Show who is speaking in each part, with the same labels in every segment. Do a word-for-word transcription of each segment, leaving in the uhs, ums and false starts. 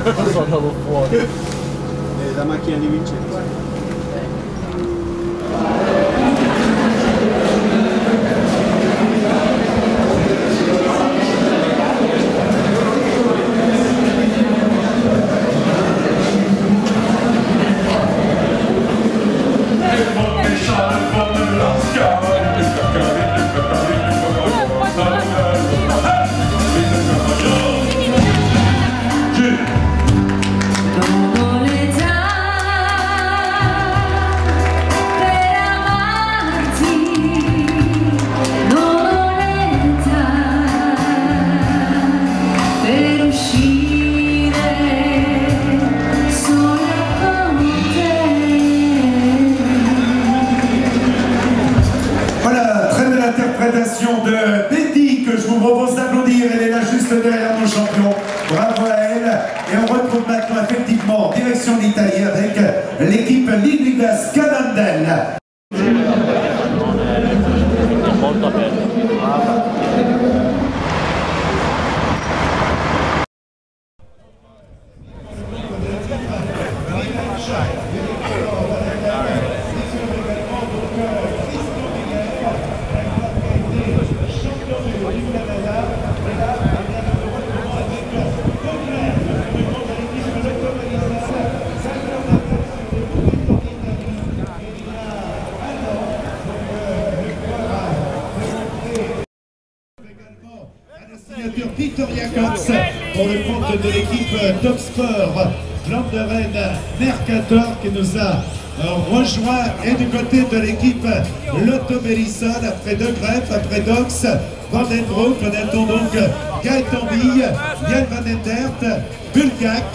Speaker 1: Só andava fora.
Speaker 2: É da macchina di Vincenzo.
Speaker 3: De Betty que je vous propose d'applaudir, elle est là juste derrière nos champions, bravo à elle. Et on retrouve maintenant effectivement en direction d'Italie avec l'équipe Liga Scadandel. Victoria Cox pour le compte de l'équipe Topsport Flanderen Mercator qui nous a rejoint, et du côté de l'équipe Lotto Bellisson après De Greff, après Dox, Vandenbroek, on attend donc Gaëtan Bille, Yann Van Endert, Bulgak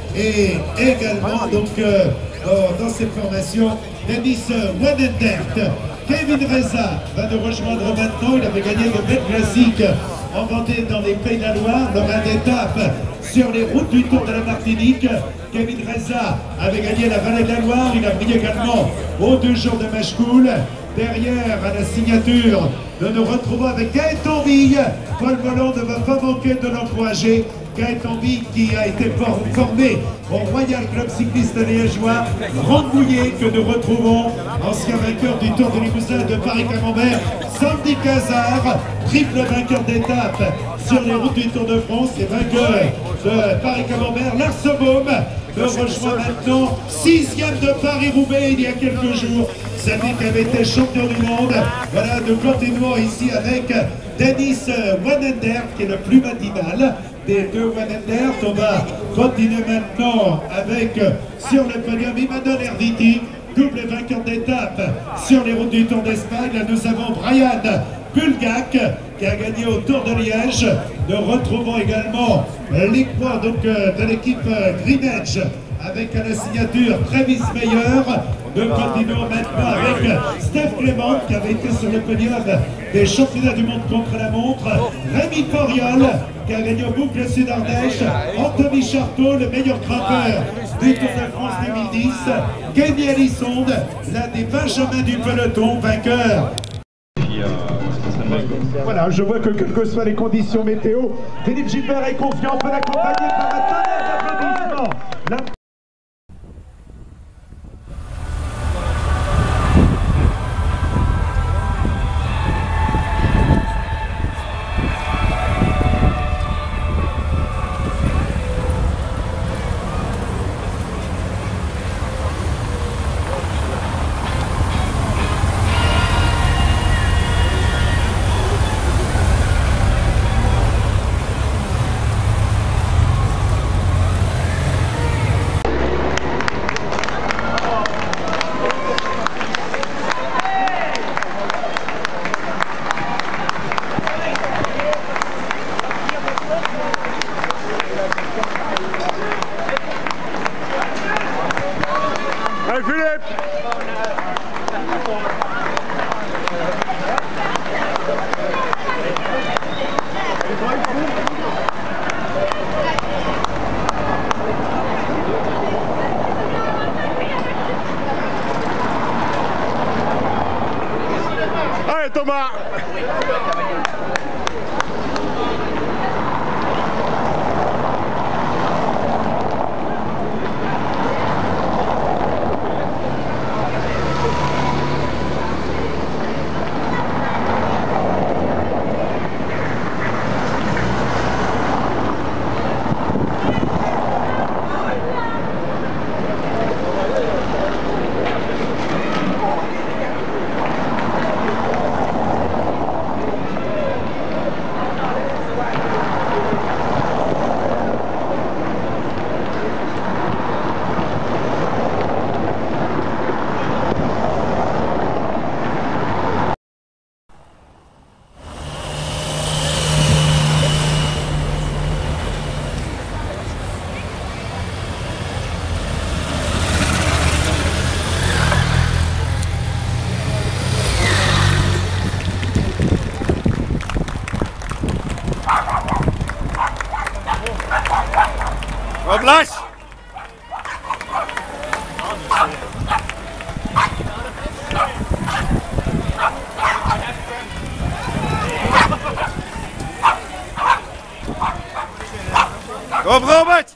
Speaker 3: et également donc euh, dans cette formation Dennis Van Endert. Kevin Reza va nous rejoindre maintenant, il avait gagné le Bête Classique en Vendée dans les Pays de la Loire, lors d'un étape sur les routes du Tour de la Martinique. Kevin Reza avait gagné la Vallée de la Loire, il a brillé également aux deux jours de Machecoul. Derrière, à la signature, nous nous retrouvons avec Gaëtan Bille. Paul Voland ne va pas manquer de l'encourager. Gaëtan Bille qui a été formé au Royal Club Cycliste Liégeois. Rambouillet que nous retrouvons, ancien vainqueur du Tour de Limousin de Paris-Camembert. Sandy Cazard, triple vainqueur d'étape sur les routes du Tour de France et vainqueur de Paris-Camembert. Lars Boom me rejoint maintenant, sixième de Paris-Roubaix il y a quelques jours. Celui qui avait été champion du monde. Voilà, nous continuons ici avec Dennis Van Endert qui est le plus matinal des deux Van Endert. On va continuer maintenant avec, sur le podium, Imanol Erviti, double vainqueur d'étape sur les routes du Tour d'Espagne. Là, nous avons Brian Bulgak qui a gagné au Tour de Liège. Nous retrouvons également l'équipe donc de l'équipe Green Edge avec à la signature Travis Meyer. Nous continuons maintenant avec Steph Clément qui avait été sur le podium des championnats du monde contre la montre. Rémi Foriol qui a gagné au Boucle Sud-Ardèche. Anthony Charteau, le meilleur grimpeur du Tour de France deux mille dix. Kenny Elissonde, l'un des benjamins du peloton, vainqueur. Voilà, je vois que quelles que soient les conditions météo, Philippe Gilbert est confiant, on peut l'accompagner par un tonnerre d'applaudissements.
Speaker 4: Thomas.
Speaker 1: Blas! Kom Robert!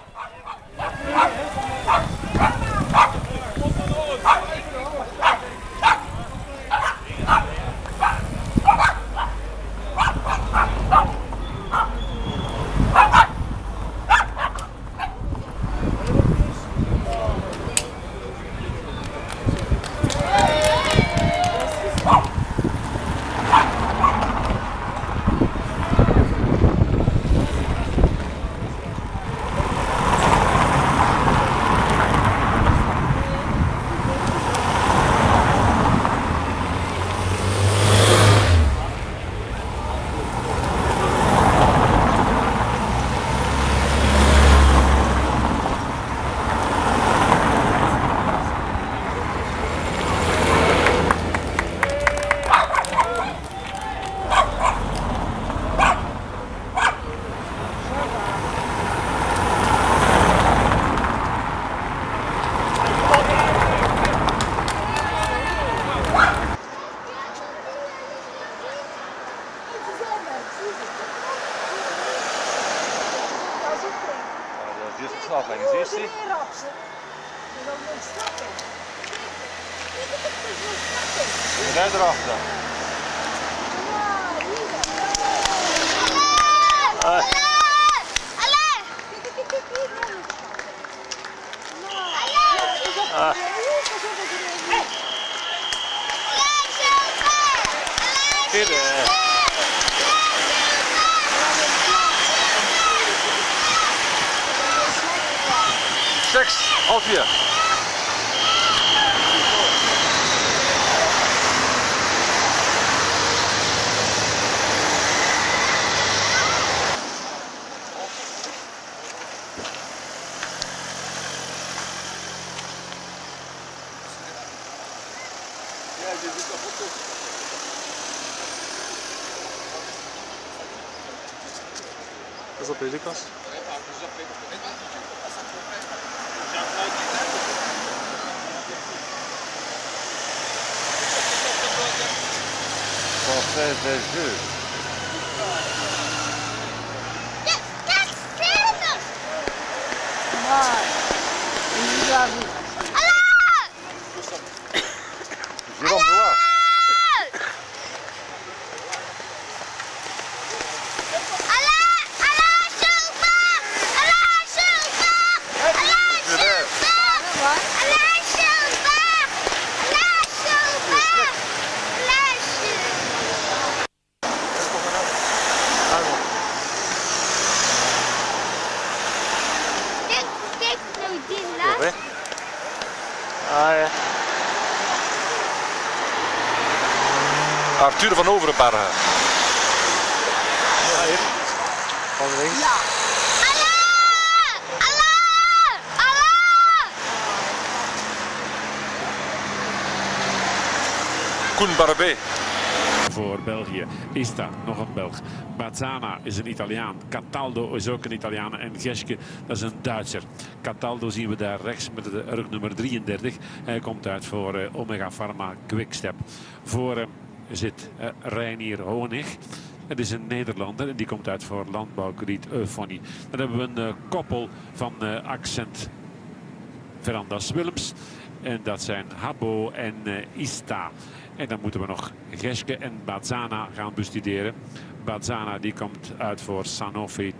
Speaker 4: Afleiding is eerst die. Daar erachter. Seks, half vier.
Speaker 1: Dat is op deze kast.
Speaker 4: Forfait des jeux. Jérôme Doigt.
Speaker 1: Ah, ja.
Speaker 4: Arthur van Overenbergen.
Speaker 1: Ja, hier. Van links.
Speaker 5: Ja. Allah! Allah! Allah!
Speaker 4: Koen Barbé.
Speaker 6: Voor België. Ista, nog een Belg. Bazzana is een Italiaan. Cataldo is ook een Italiaan. En Geschke, dat is een Duitser. Cataldo zien we daar rechts met de rug nummer drieëndertig. Hij komt uit voor uh, Omega Pharma Quickstep. Voor uh, zit uh, Reinier Honig. Het is een Nederlander en die komt uit voor Landbouwkrediet Euphonie. Dan hebben we een uh, koppel van uh, Accent Verandas Willems. En dat zijn Habbo en uh, Ista. En dan moeten we nog Geschke en Bazzana gaan bestuderen. Bazzana die komt uit voor Sanofi.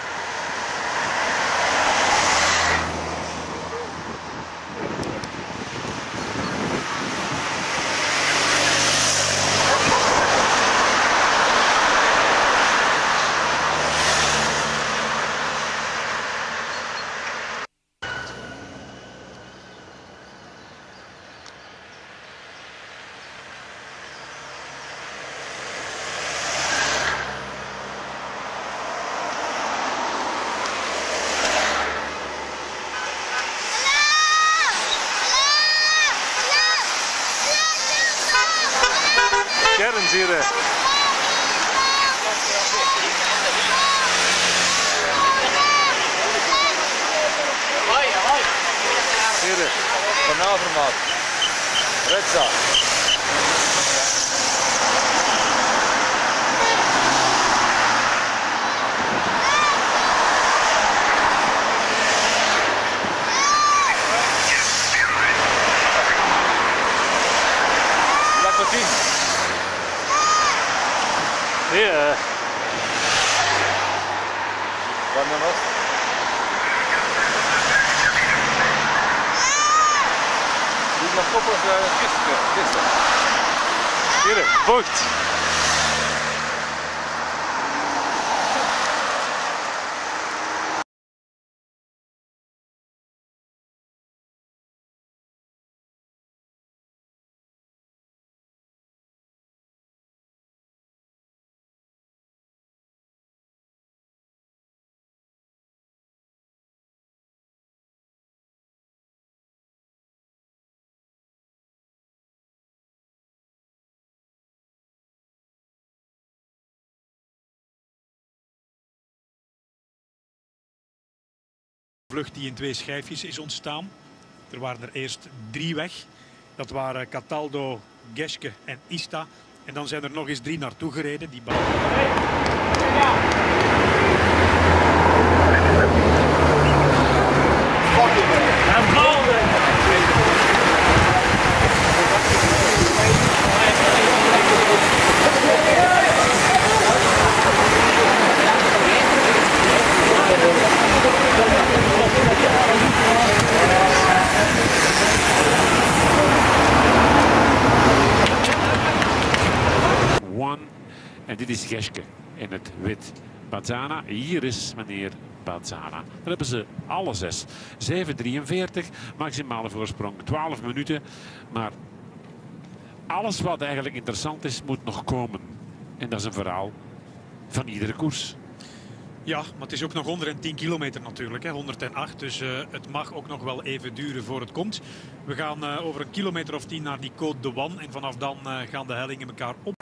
Speaker 1: Kern zie je. Hier.
Speaker 4: Van Avermaat. Redza. Lacotin.
Speaker 1: Hier.
Speaker 4: Van der Most. Die nog koppels gisteren. Gisteren.
Speaker 1: Hier. Voigt.
Speaker 7: Vlucht die in twee schijfjes is ontstaan. Er waren er eerst drie weg. Dat waren Cataldo, Geschke en Ista. En dan zijn er nog eens drie naartoe gereden. Die bal...
Speaker 6: En dit is Geschke in het wit. Bazzana, hier is meneer Bazzana. Daar hebben ze alle zes. zeven drieënveertig, maximale voorsprong twaalf minuten. Maar alles wat eigenlijk interessant is, moet nog komen. En dat is een verhaal van iedere koers.
Speaker 7: Ja, maar het is ook nog honderdtien kilometer natuurlijk, hè, honderdacht. Dus uh, het mag ook nog wel even duren voor het komt. We gaan uh, over een kilometer of tien naar die Côte de Wan. En vanaf dan uh, gaan de hellingen elkaar op.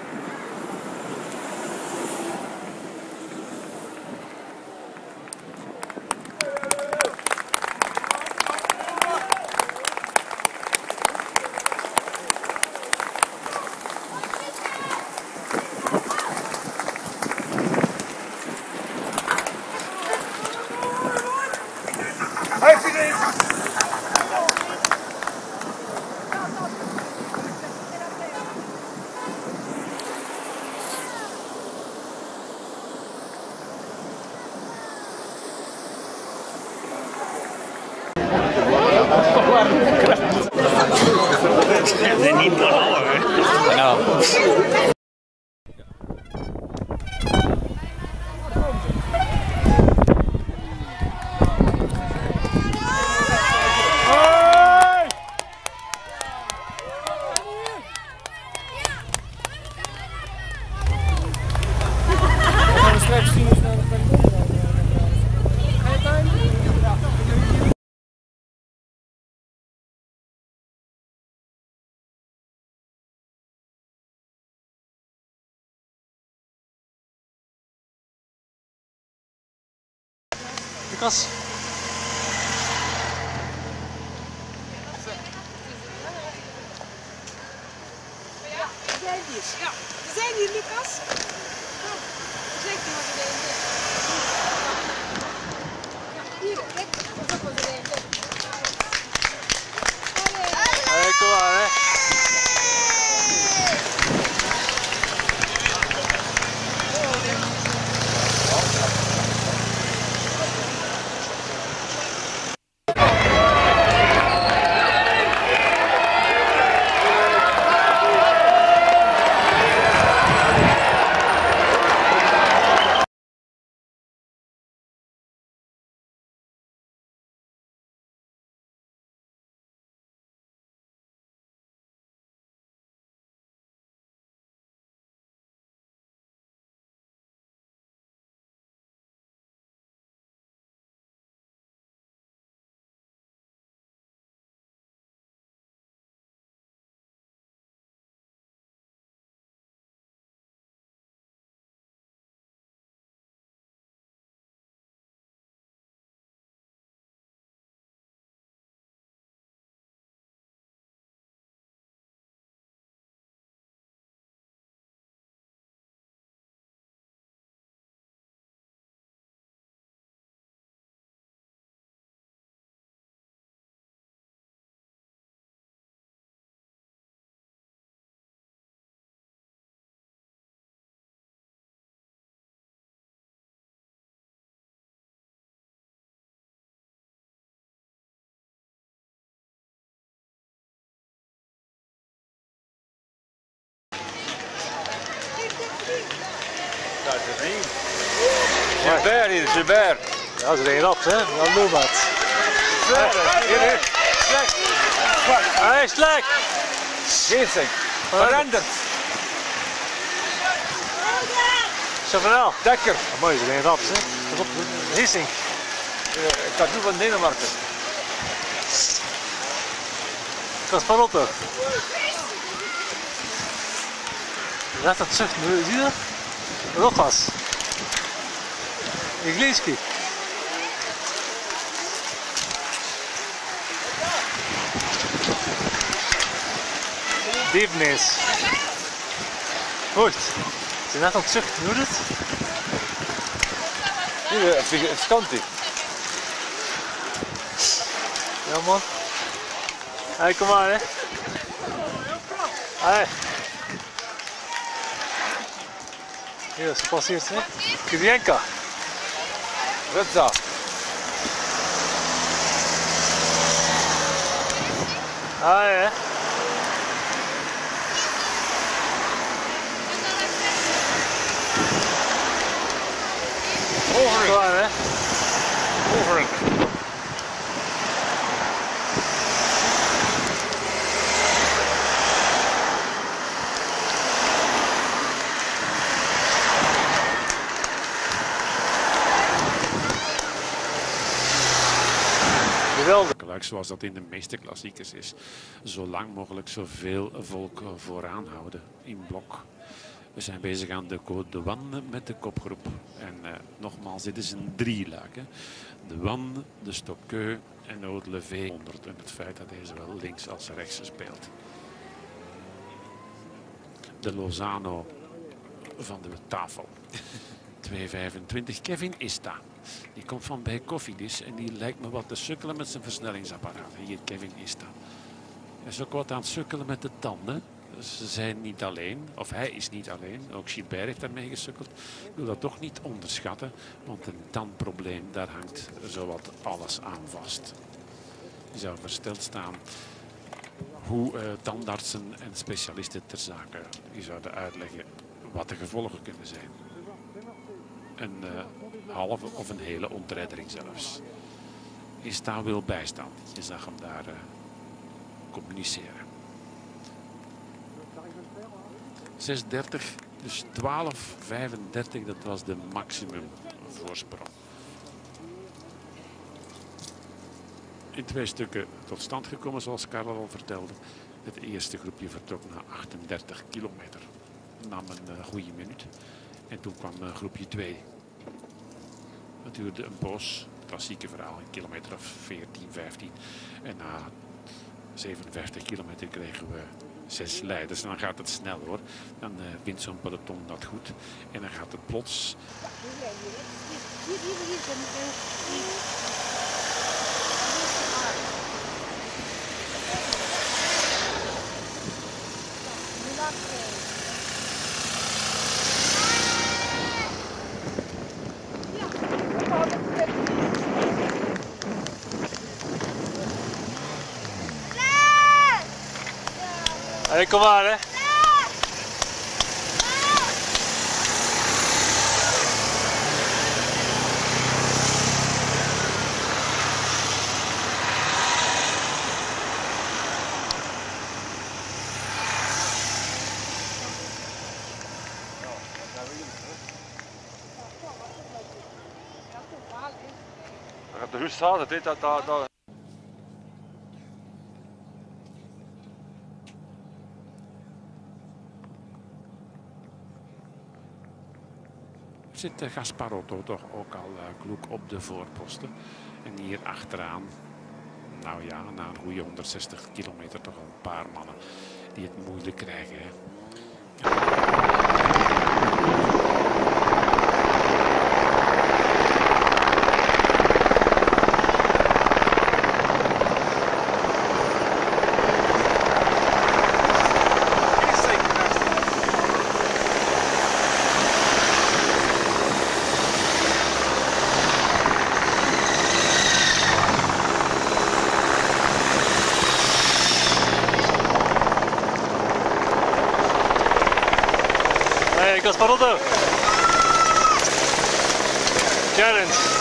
Speaker 8: They need one hour, eh? No.
Speaker 1: Lucas.
Speaker 9: Ja, we zijn hier, Lucas. Oh, zeg je wat er is. Ja, hier, kijk, dat is ook wat er is.
Speaker 1: Allee, kom maar, hè.
Speaker 4: Gilbert hier, Gilbert.
Speaker 1: Ja, ze liggen op, hè? Dan doen we het. Hier, hier.
Speaker 4: Slecht.
Speaker 1: Hij is slecht.
Speaker 4: Geestig. Veranderd.
Speaker 1: Chavanel.
Speaker 4: Dekker.
Speaker 1: Mooi, ze liggen op, hè? Pas op, Hissing.
Speaker 4: Tattoo van Denemarken.
Speaker 1: Kasparotto. Laat dat zucht, zie je dat? Rojas. Igliński. Diepnees. Goed. Ze net aan het zuchten, hoe het?
Speaker 4: Hier, het stand hier.
Speaker 1: Ja man. Hey, kom maar hè. Hey. Hier, ze passeert hè. Kirienka.
Speaker 4: Rutsa.
Speaker 1: Hey hè.
Speaker 4: Overink.
Speaker 1: Klaar hè.
Speaker 4: Overink.
Speaker 6: Geweldig. Zoals dat in de meeste klassiekers is. Zo lang mogelijk zoveel volk vooraan houden in blok. We zijn bezig aan de Côte de Wanne met de kopgroep. En uh, nogmaals, dit is een drieluik. Hè. De Wanne, de Stokkeu en de Haute-Levé. honderd en het feit dat hij zowel links als rechts speelt. De Lozano van de tafel. twee vijfentwintig. Kevin Ista. Die komt van bij Cofidis en die lijkt me wat te sukkelen met zijn versnellingsapparaat. Hier, Kevin Ista. Hij is ook wat aan het sukkelen met de tanden. Ze zijn niet alleen, of hij is niet alleen. Ook Gilbert heeft daarmee gesukkeld. Ik wil dat toch niet onderschatten, want een tandprobleem, daar hangt zowat alles aan vast. Je zou versteld staan hoe uh, tandartsen en specialisten ter zake die zouden uitleggen wat de gevolgen kunnen zijn. Een uh, halve of een hele ontreddering zelfs. Ista wil bijstand. Je zag hem daar uh, communiceren. zes dertig, dus twaalf vijfendertig, dat was de maximum voorsprong. In twee stukken tot stand gekomen, zoals Karel al vertelde. Het eerste groepje vertrok na achtendertig kilometer. Nam een uh, goede minuut. En toen kwam uh, groepje twee. Het duurde een poos, klassieke verhaal, een kilometer of veertien, vijftien. En na zevenenvijftig kilometer kregen we zes leiders. En dan gaat het snel hoor. Dan uh, wint zo'n peloton dat goed. En dan gaat het plots.
Speaker 1: Hey, kom maar hè.
Speaker 4: De rust staat het, dat, dat, dat.
Speaker 6: Zit Gasparotto toch ook al uh, kloek op de voorposten. En hier achteraan, nou ja, na een goede honderdzestig kilometer toch al een paar mannen die het moeilijk krijgen. Hè.
Speaker 1: Gasparotto. Challenge.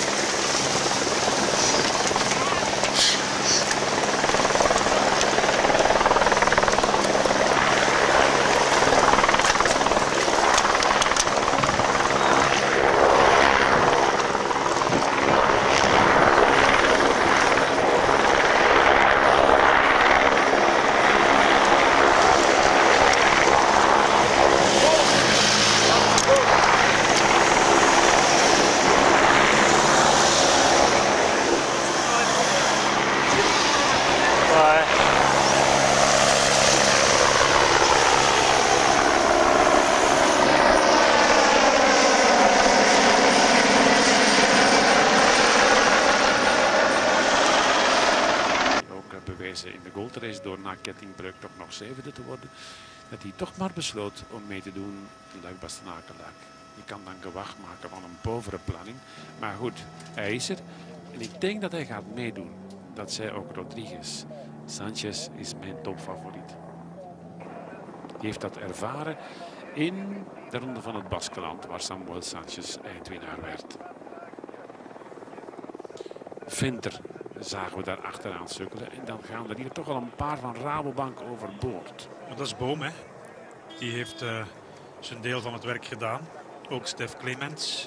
Speaker 6: In de goldrace door na kettingbreuk toch nog zevende te worden, dat hij toch maar besloot om mee te doen Luik-Bastenaken-Luik. Je kan dan gewacht maken van een povere planning, maar goed, hij is er en ik denk dat hij gaat meedoen. Dat zei ook Rodriguez. Sanchez is mijn topfavoriet. Die heeft dat ervaren in de ronde van het Baskeland, waar Samuel Sanchez eindwinnaar werd. Vinter zagen we daar achteraan sukkelen. En dan gaan er hier toch al een paar van Rabobank overboord.
Speaker 7: Dat is Boom, hè. Die heeft uh, zijn deel van het werk gedaan. Ook Stef Clements.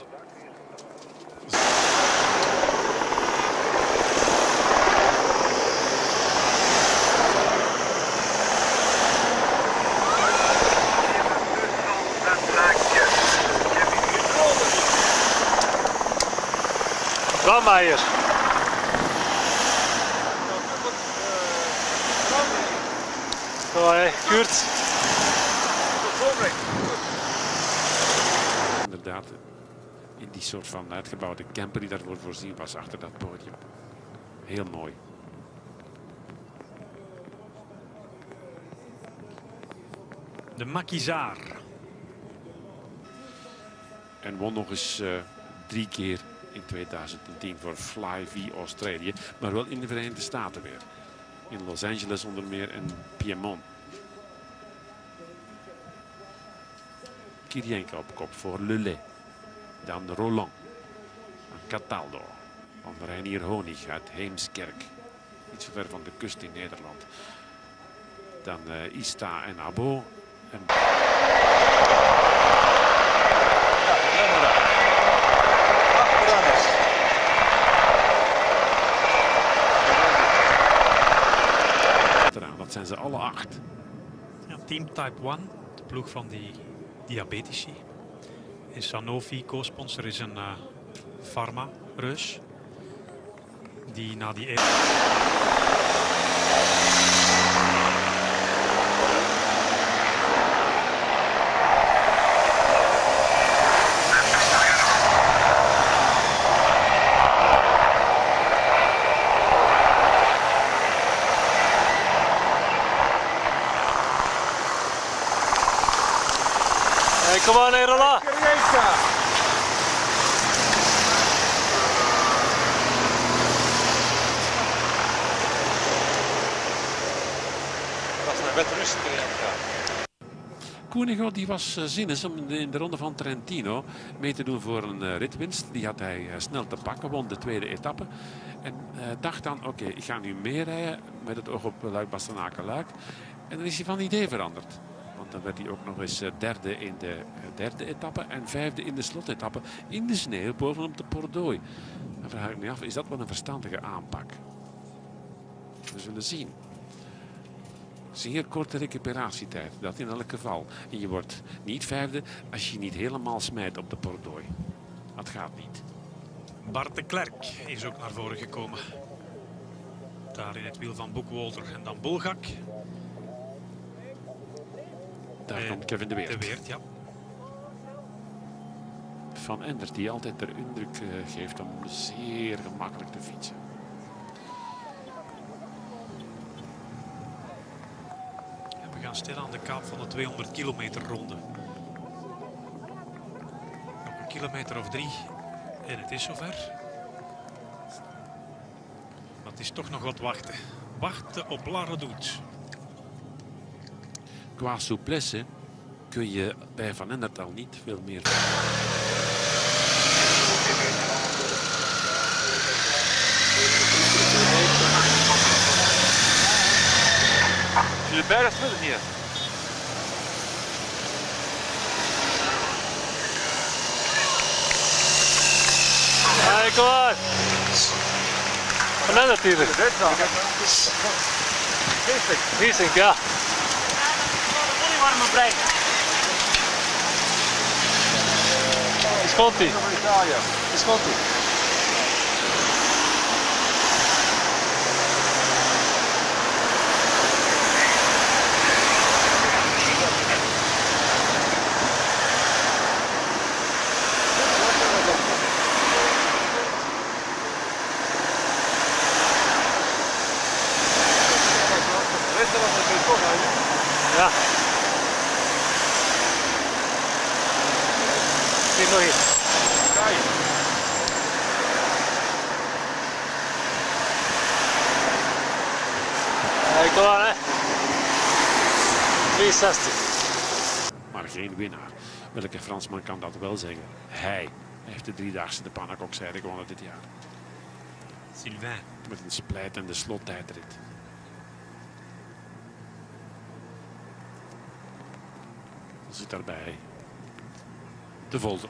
Speaker 1: Bameijer. Hoi, Kurt.
Speaker 6: Inderdaad, in die soort van uitgebouwde camper die daarvoor voorzien was achter dat podium. Heel mooi.
Speaker 7: De Makizaar.
Speaker 6: En won nog eens uh, drie keer in tweeduizend tien voor Fly V Australië, maar wel in de Verenigde Staten weer. In Los Angeles onder meer en Piemont. Kirienka op kop voor Lelay. Dan Roland. Dan Cataldo. Van Reinier Honig uit Heemskerk. Niet zo ver van de kust in Nederland. Dan uh, Ista en Abo. En... Dat zijn ze alle acht.
Speaker 7: Ja, Team Type one, de ploeg van die diabetici. En Sanofi, co-sponsor, is een uh, pharma-reus. Die na die...
Speaker 1: Kom aan, Erola.
Speaker 4: Dat is een wet rust erin gaan.
Speaker 6: Koenigo die was uh, zinnig om in de ronde van Trentino mee te doen voor een uh, ritwinst. Die had hij uh, snel te pakken, won de tweede etappe. En uh, dacht dan, oké, okay, ik ga nu meer rijden met het oog op Luik-Bastenaken-Luik. En dan is hij van idee veranderd. Want dan werd hij ook nog eens derde in de derde etappe en vijfde in de slotetappe in de sneeuw bovenop de Pordoi. Dan vraag ik me af, is dat wel een verstandige aanpak? We zullen zien. Zeer korte recuperatietijd, dat in elk geval. En je wordt niet vijfde als je niet helemaal smijt op de Pordoi. Dat gaat niet.
Speaker 7: Bart de Klerk is ook naar voren gekomen. Daar in het wiel van Boekwolter en dan Bulgak.
Speaker 6: Daar
Speaker 7: en
Speaker 6: komt Kevin de Weert.
Speaker 7: De Weert, ja.
Speaker 6: Van Enders die altijd de indruk uh, geeft om zeer gemakkelijk te fietsen.
Speaker 7: En we gaan stil aan de kaap van de tweehonderd kilometer ronde. Nog een kilometer of drie en het is zover. Maar het is toch nog wat wachten. Wachten op La Redoute.
Speaker 6: Qua souplesse kun je bij Van Endert al niet veel meer.
Speaker 4: Gilbert is midden hier.
Speaker 1: Hey, kom on! Van natuurlijk. Giesink, ja. Is komt-ie. Is komt-ie. Ja. Hier nog iets. Hey, kom aan, hè. driehenzestig.
Speaker 6: Maar geen winnaar. Welke Fransman kan dat wel zeggen? Hij heeft de driedaagse de Pannenkoekzijde gewonnen dit jaar.
Speaker 7: Sylvain.
Speaker 6: Met een splijtende slottijdrit. Zit daarbij de Volder,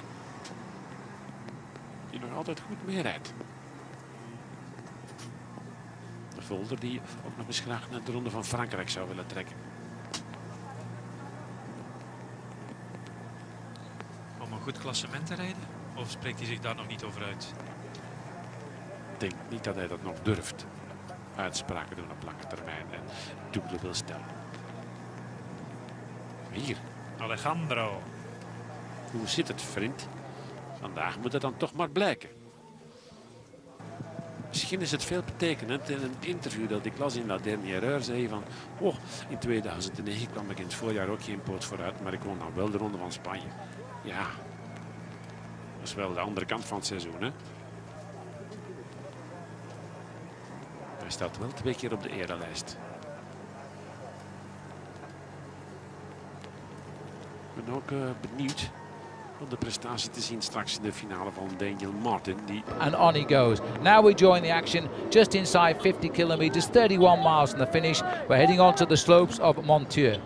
Speaker 6: die nog altijd goed meerijdt. De Volder die ook nog eens graag naar de Ronde van Frankrijk zou willen trekken.
Speaker 7: Om een goed klassement te rijden? Of spreekt hij zich daar nog niet over uit?
Speaker 6: Ik denk niet dat hij dat nog durft. Uitspraken doen op lange termijn en dubbele wil stellen. Hier.
Speaker 7: Alejandro.
Speaker 6: Hoe zit het, vriend? Vandaag moet het dan toch maar blijken. Misschien is het veel betekenend. In een interview dat ik las in La Dernière zei van... Oh, in tweeduizend negen kwam ik in het voorjaar ook geen poot vooruit, maar ik won dan wel de Ronde van Spanje. Ja, dat is wel de andere kant van het seizoen, hè? Hij staat wel twee keer op de erelijst. Ik ben ook uh, benieuwd om de prestatie te zien straks in de finale van Daniel Martin. Die...
Speaker 10: And on he goes. Now we join the action just inside fifty kilometers, thirty-one miles from the finish. We're heading on to the slopes of Montieu.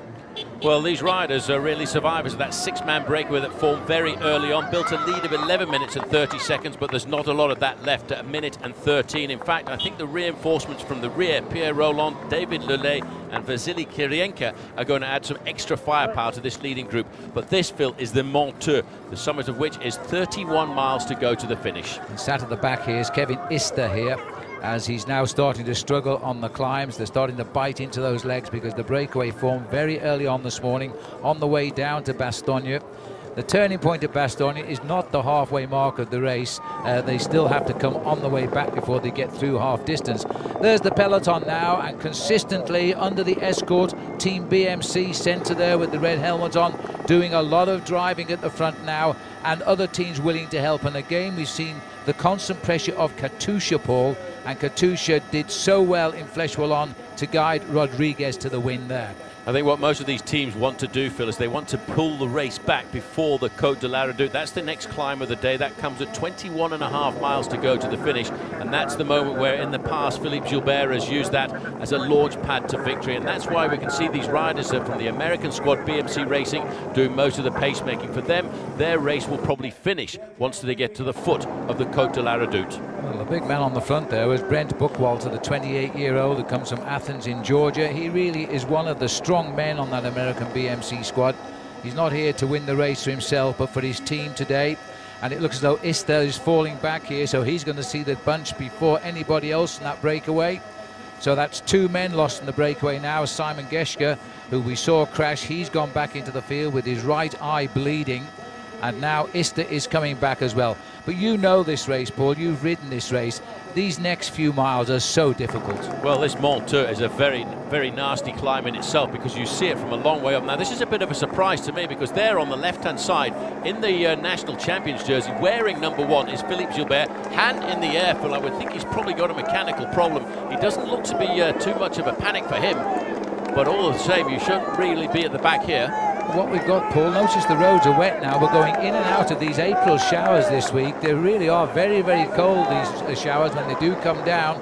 Speaker 8: Well, these riders are really survivors of that six-man breakaway that formed very early on. Built a lead of eleven minutes and thirty seconds, but there's not a lot of that left at a minute and thirteen. In fact, I think the reinforcements from the rear, Pierre Rolland, David Lelay and Vasily Kirienka, are going to add some extra firepower to this leading group. But this, Phil, is the Montieu, the summit of which is thirty-one miles to go to the finish.
Speaker 10: And sat at the back here is Kevin Ister here, as he's now starting to struggle on the climbs. They're starting to bite into those legs because the breakaway formed very early on this morning on the way down to Bastogne. The turning point at Bastogne is not the halfway mark of the race. Uh, they still have to come on the way back before they get through half distance. There's the peloton now, and consistently under the escort, Team B M C centre there with the red helmet on, doing a lot of driving at the front now, and other teams willing to help. And again, we've seen the constant pressure of Katusha, Paul, and Katusha did so well in Flèche Wallonne to guide Rodriguez to the win there.
Speaker 8: I think what most of these teams want to do, Phil, is they want to pull the race back before the Côte de la Redoute. That's the next climb of the day. That comes at twenty-one and a half miles to go to the finish. And that's the moment where, in the past, Philippe Gilbert has used that as a launch pad to victory. And that's why we can see these riders from the American squad, B M C Racing, doing most of the pacemaking. For them, their race will probably finish once they get to the foot of the Côte de la Redoute.
Speaker 10: Well, the big man on the front there was Brent Buchwalter, the twenty-eight-year-old who comes from Athens in Georgia. He really is one of the strong men on that American B M C squad. He's not here to win the race for himself, but for his team today. And it looks as though Ister is falling back here, so he's going to see the bunch before anybody else in that breakaway. So that's two men lost in the breakaway now. Simon Geschke, who we saw crash, he's gone back into the field with his right eye bleeding. And now Ister is coming back as well. But you know this race, Paul, you've ridden this race. These next few miles are so difficult.
Speaker 8: Well, this Montieu is a very, very nasty climb in itself because you see it from a long way up. Now, this is a bit of a surprise to me because there on the left-hand side, in the uh, National Champions jersey, wearing number one is Philippe Gilbert. Hand in the air, Phil. I would think he's probably got a mechanical problem. He doesn't look to be uh, too much of a panic for him. But all the same, you shouldn't really be at the back here.
Speaker 10: What we've got, Paul, notice the roads are wet now. We're going in and out of these April showers this week. They really are very, very cold, these uh, showers, when they do come down.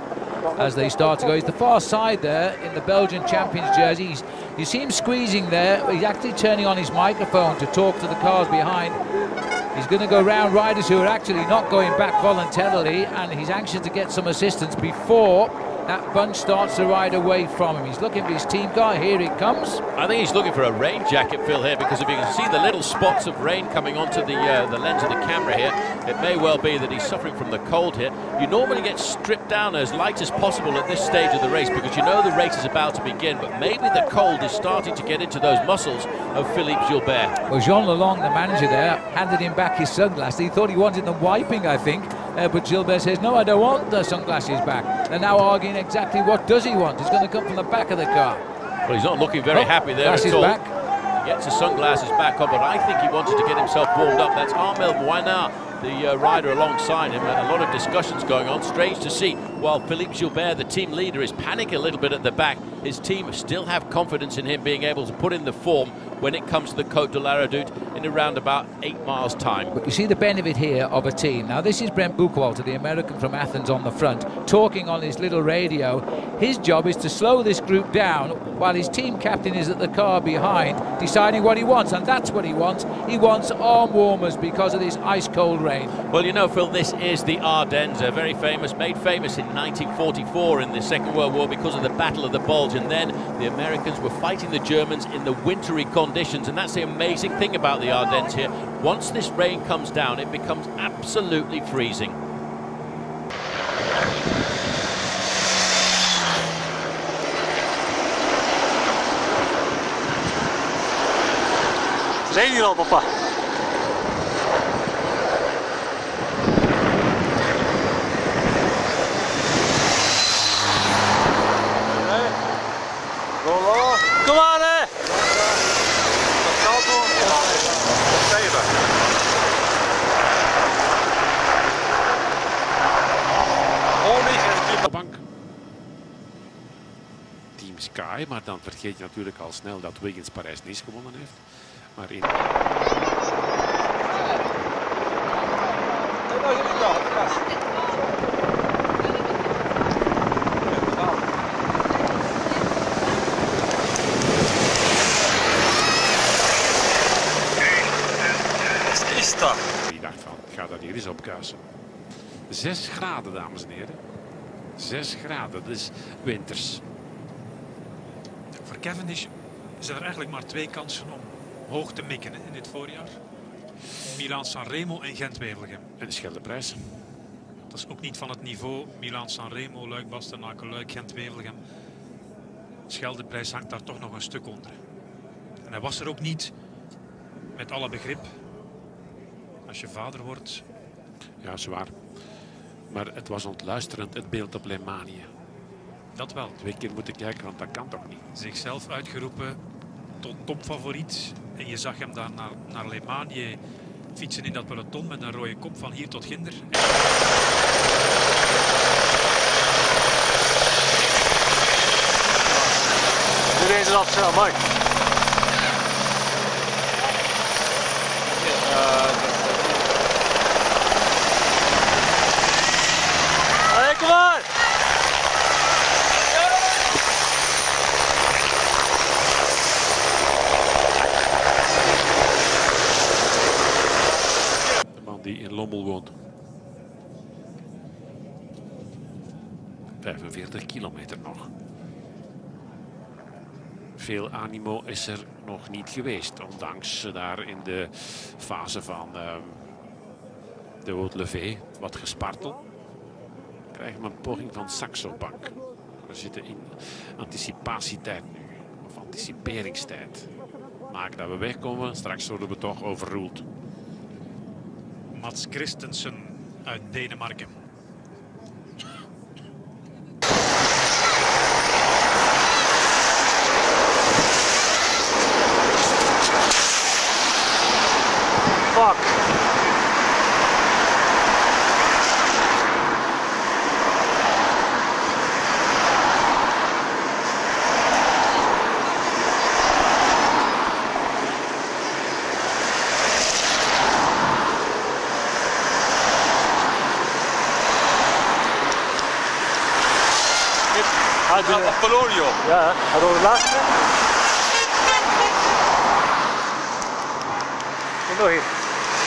Speaker 10: as they start to go. He's the far side there in the Belgian champions jersey. He's, you see him squeezing there. He's actually turning on his microphone to talk to the cars behind. He's going to go round riders who are actually not going back voluntarily, and he's anxious to get some assistance before that bunch starts to ride away from him. He's looking for his team car. Here it comes.
Speaker 8: I think he's looking for a rain jacket, Phil, here, because if you can see the little spots of rain coming onto the uh, the lens of the camera here, it may well be that he's suffering from the cold here. You normally get stripped down as light as possible at this stage of the race because you know the race is about to begin, but maybe the cold is starting to get into those muscles of Philippe Gilbert.
Speaker 10: Well, Jean Lalonde, the manager there, handed him back his sunglasses. He thought he wanted them wiping, I think. Uh, but Gilbert says, no, I don't want the sunglasses back. They're now arguing exactly what does he want. It's going to come from the back of the car.
Speaker 8: Well, he's not looking very
Speaker 10: oh,
Speaker 8: happy there at all.
Speaker 10: Back.
Speaker 8: He gets his sunglasses back on, but I think he wanted to get himself warmed up. That's Armel Moinard, the uh, rider alongside him. A lot of discussions going on. Strange to see, while Philippe Gilbert, the team leader, is panicking a little bit at the back, his team still have confidence in him being able to put in the form when it comes to the Côte de la Redoute in around about eight miles time.
Speaker 10: But you see the benefit here of a team. Now this is Brent Buchwalter, the American from Athens, on the front, talking on his little radio. His job is to slow this group down while his team captain is at the car behind deciding what he wants, and that's what he wants. He wants arm warmers because of this ice cold rain.
Speaker 8: Well, you know, Phil, this is the Ardennes, uh, very famous, made famous in nineteen forty-four in the Second World War because of the Battle of the Bulge, and then the Americans were fighting the Germans in the wintry conditions, and that's the amazing thing about the Ardennes here. Once this rain comes down, it becomes absolutely freezing.
Speaker 1: Zijn hier al, papa? Kom aan, hè!
Speaker 6: Bank. Team Sky, maar dan vergeet je natuurlijk al snel dat Wiggins Parijs-Nice gewonnen heeft. Maar in...
Speaker 1: Wat is dat?
Speaker 6: Die dacht van, ik ga dat hier eens opkuisen. Zes graden, dames en heren. Zes graden, dat is winters.
Speaker 7: Voor Cavendish zijn er eigenlijk maar twee kansen om hoog te mikken hè, in dit voorjaar. Milaan-Sanremo en Gent-Wevelgem.
Speaker 6: En de Scheldeprijs.
Speaker 7: Dat is ook niet van het niveau Milaan-Sanremo, Luik-Bastenaken, Luik, Gent-Wevelgem. Scheldeprijs hangt daar toch nog een stuk onder. En hij was er ook niet, met alle begrip. Als je vader wordt.
Speaker 6: Ja, zwaar. Maar het was ontluisterend, het beeld op Lemanië.
Speaker 7: Dat wel.
Speaker 6: Twee keer moeten kijken, want dat kan toch niet.
Speaker 7: Zichzelf uitgeroepen tot topfavoriet. En je zag hem daar naar, naar Lemanië fietsen in dat peloton met een rode kop van hier tot ginder.
Speaker 1: Nu deze dat snel, Mike. Hey, kom maar!
Speaker 6: De man die in Lommel woont. vijfenveertig kilometer nog. Veel animo is er nog niet geweest, ondanks daar in de fase van uh, de Haute-Levée wat gespartel. Krijgen we een poging van Saxo-Bank. We zitten in anticipatietijd nu, of anticiperingstijd. Maken dat we wegkomen, straks worden we toch overroeld.
Speaker 7: Mats Christensen uit Denemarken.
Speaker 1: Fuck. binnen.
Speaker 4: Colorio.
Speaker 1: Ja, hadden we de laatste? En nog eens.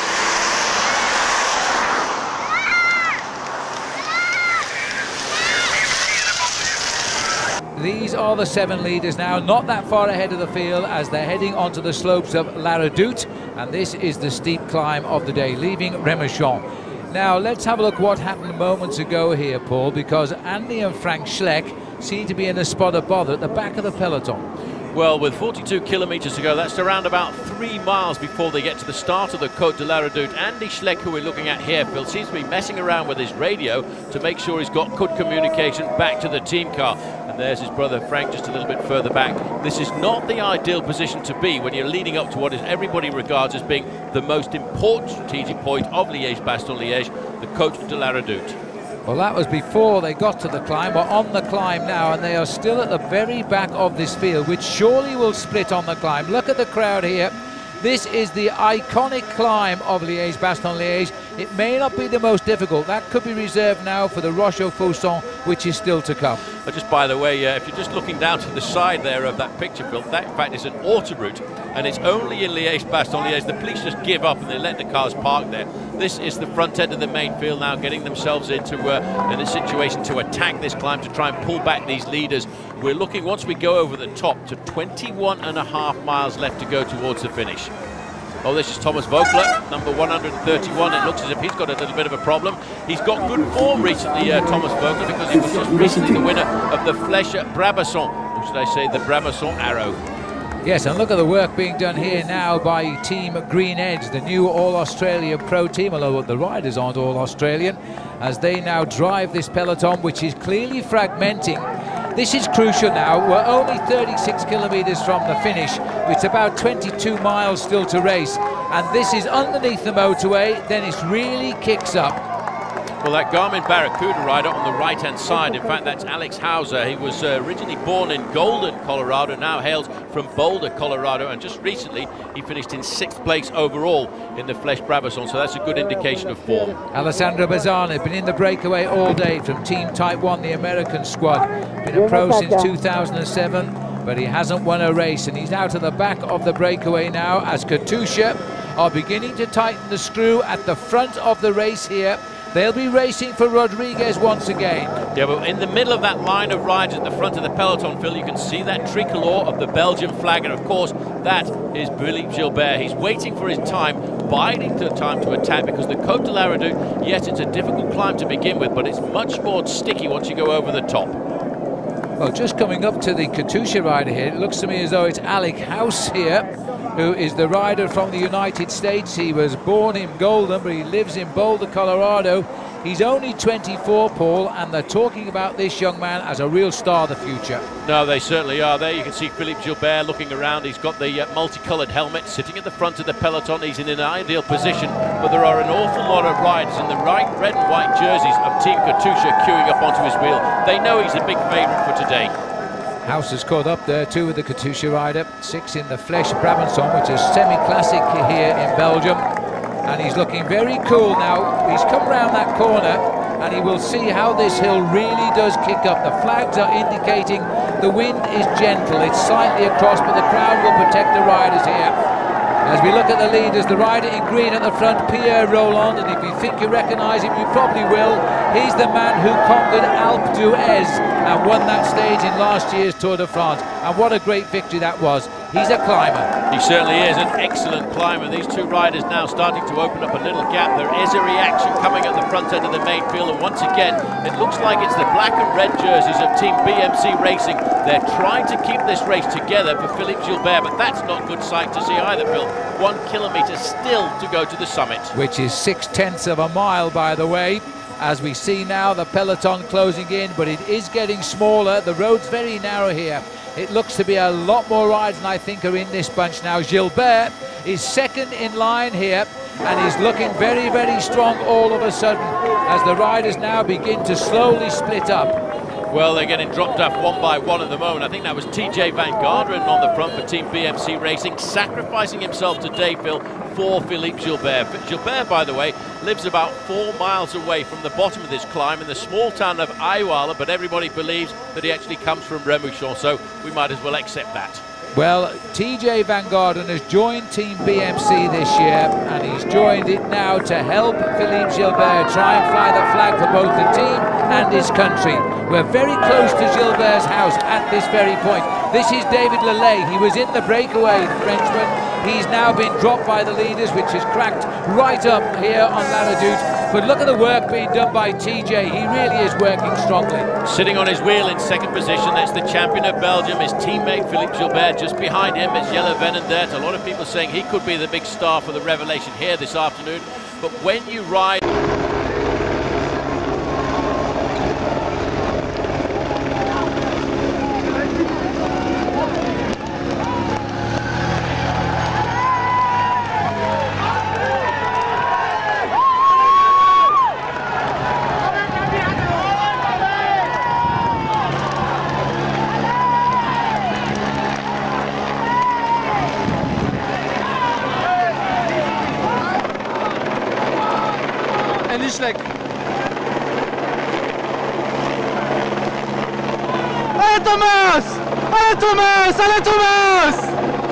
Speaker 10: These are the seven leaders now, not that far ahead of the field as they're heading onto the slopes of La Redoute, and this is the steep climb of the day, leaving Remechon. Now let's have a look what happened moments ago here, Paul, because Andy and Frank Schleck seem to be in a spot of bother at the back of the peloton.
Speaker 8: Well, with forty-two kilometres to go, that's around about three miles before they get to the start of the Côte de la Redoute. Andy Schleck, who we're looking at here, Phil, seems to be messing around with his radio to make sure he's got good communication back to the team car. And there's his brother Frank just a little bit further back. This is not the ideal position to be when you're leading up to what is everybody regards as being the most important strategic point of Liège-Bastogne-Liège, the Côte de la Redoute.
Speaker 10: Well, that was before they got to the climb. We're on the climb now, and they are still at the very back of this field, which surely will split on the climb. Look at the crowd here. This is the iconic climb of Liège-Bastogne-Liège. It may not be the most difficult. That could be reserved now for the Roche-aux-Faucons, which is still to come.
Speaker 8: But just by the way, uh, if you're just looking down to the side there of that picture, Phil, that in fact is an autoroute, and it's only in Liège-Bastogne-Liège. The police just give up and they let the cars park there. This is the front end of the main field now, getting themselves into uh, in a situation to attack this climb, to try and pull back these leaders. We're looking, once we go over the top, to twenty-one and a half miles left to go towards the finish. Oh, this is Thomas Voeckler, number one hundred thirty-one. It looks as if he's got a little bit of a problem. He's got good form recently, uh, Thomas Voeckler, because he was just recently the winner of the Flèche Brabazon, or should I say the Brabazon Arrow.
Speaker 10: Yes, and look at the work being done here now by Team Green Edge, the new All-Australian Pro team, although the riders aren't All-Australian, as they now drive this peloton, which is clearly fragmenting. This is crucial now. We're only thirty-six kilometres from the finish. It's about twenty-two miles still to race, and this is underneath the motorway. Then it really kicks up.
Speaker 8: Well, that Garmin Barracuda rider on the right-hand side, in fact, that's Alex Hauser. He was uh, originally born in Golden, Colorado, now hails from Boulder, Colorado, and just recently he finished in sixth place overall in the Flèche Brabazon, so that's a good indication of form.
Speaker 10: Alessandro Bazzani, been in the breakaway all day from Team Type one, the American squad. Been a pro since two thousand seven, but he hasn't won a race, and he's out at the back of the breakaway now as Katusha are beginning to tighten the screw at the front of the race here. They'll be racing for Rodriguez once again.
Speaker 8: Yeah, but in the middle of that line of riders at the front of the peloton, Phil, you can see that tricolor of the Belgian flag, and of course that is Philippe Gilbert. He's waiting for his time, biding the time to attack, because the Côte de la Redoute, yes, it's a difficult climb to begin with, but it's much more sticky once you go over the top.
Speaker 10: Well, just coming up to the Katusha rider here, it looks to me as though it's Alec House here, who is the rider from the United States. He was born in Golden, but he lives in Boulder, Colorado. He's only twenty-four, Paul, and they're talking about this young man as a real star of the future.
Speaker 8: No, they certainly are. There you can see Philippe Gilbert looking around. He's got the uh, multicoloured helmet sitting at the front of the peloton. He's in an ideal position, but there are an awful lot of riders in the right red and white jerseys of Team Katusha queuing up onto his wheel. They know he's a big favourite for today.
Speaker 10: House has caught up there too with the Katusha rider, six in the Flèche Brabazon, which is semi-classic here in Belgium, and he's looking very cool now. He's come round that corner, and he will see how this hill really does kick up. The flags are indicating the wind is gentle, it's slightly across, but the crowd will protect the riders here. As we look at the leaders, the rider in green at the front, Pierre Rolland, and if you think you recognise him, you probably will. He's the man who conquered Alpe d'Huez and won that stage in last year's Tour de France. And what a great victory that was. He's a climber.
Speaker 8: He certainly is an excellent climber. These two riders now starting to open up a little gap. There is a reaction coming at the front end of the main field, and once again, it looks like it's the black and red jerseys of Team B M C Racing. They're trying to keep this race together for Philippe Gilbert, but that's not a good sight to see either, Phil. One kilometre still to go to the summit.
Speaker 10: Which is six-tenths of a mile, by the way. As we see now, the peloton closing in, but it is getting smaller. The road's very narrow here. It looks to be a lot more riders than I think are in this bunch now. Gilbert is second in line here, and he's looking very, very strong all of a sudden as the riders now begin to slowly split up.
Speaker 8: Well, they're getting dropped off one by one at the moment. I think that was T J Van Garderen on the front for Team B M C Racing, sacrificing himself today, Phil, for Philippe Gilbert. Gilbert, by the way, lives about four miles away from the bottom of this climb in the small town of Aiwala, but everybody believes that he actually comes from Remouchon, so we might as well accept that.
Speaker 10: Well, T J Van Garderen has joined Team B M C this year, and he's joined it now to help Philippe Gilbert try and fly the flag for both the team and his country. We're very close to Gilbert's house at this very point. This is David Lelay. He was in the breakaway, the Frenchman. He's now been dropped by the leaders, which has cracked right up here on La Redoute. But look at the work being done by T J. He really is working strongly.
Speaker 8: Sitting on his wheel in second position, that's the champion of Belgium, his teammate Philippe Gilbert. Just behind him is Jelle Venendert. A lot of people saying he could be the big star for the revelation here this afternoon. But when you ride...
Speaker 1: Niet slecht. Allez Thomas! Allez Thomas! Allez Thomas!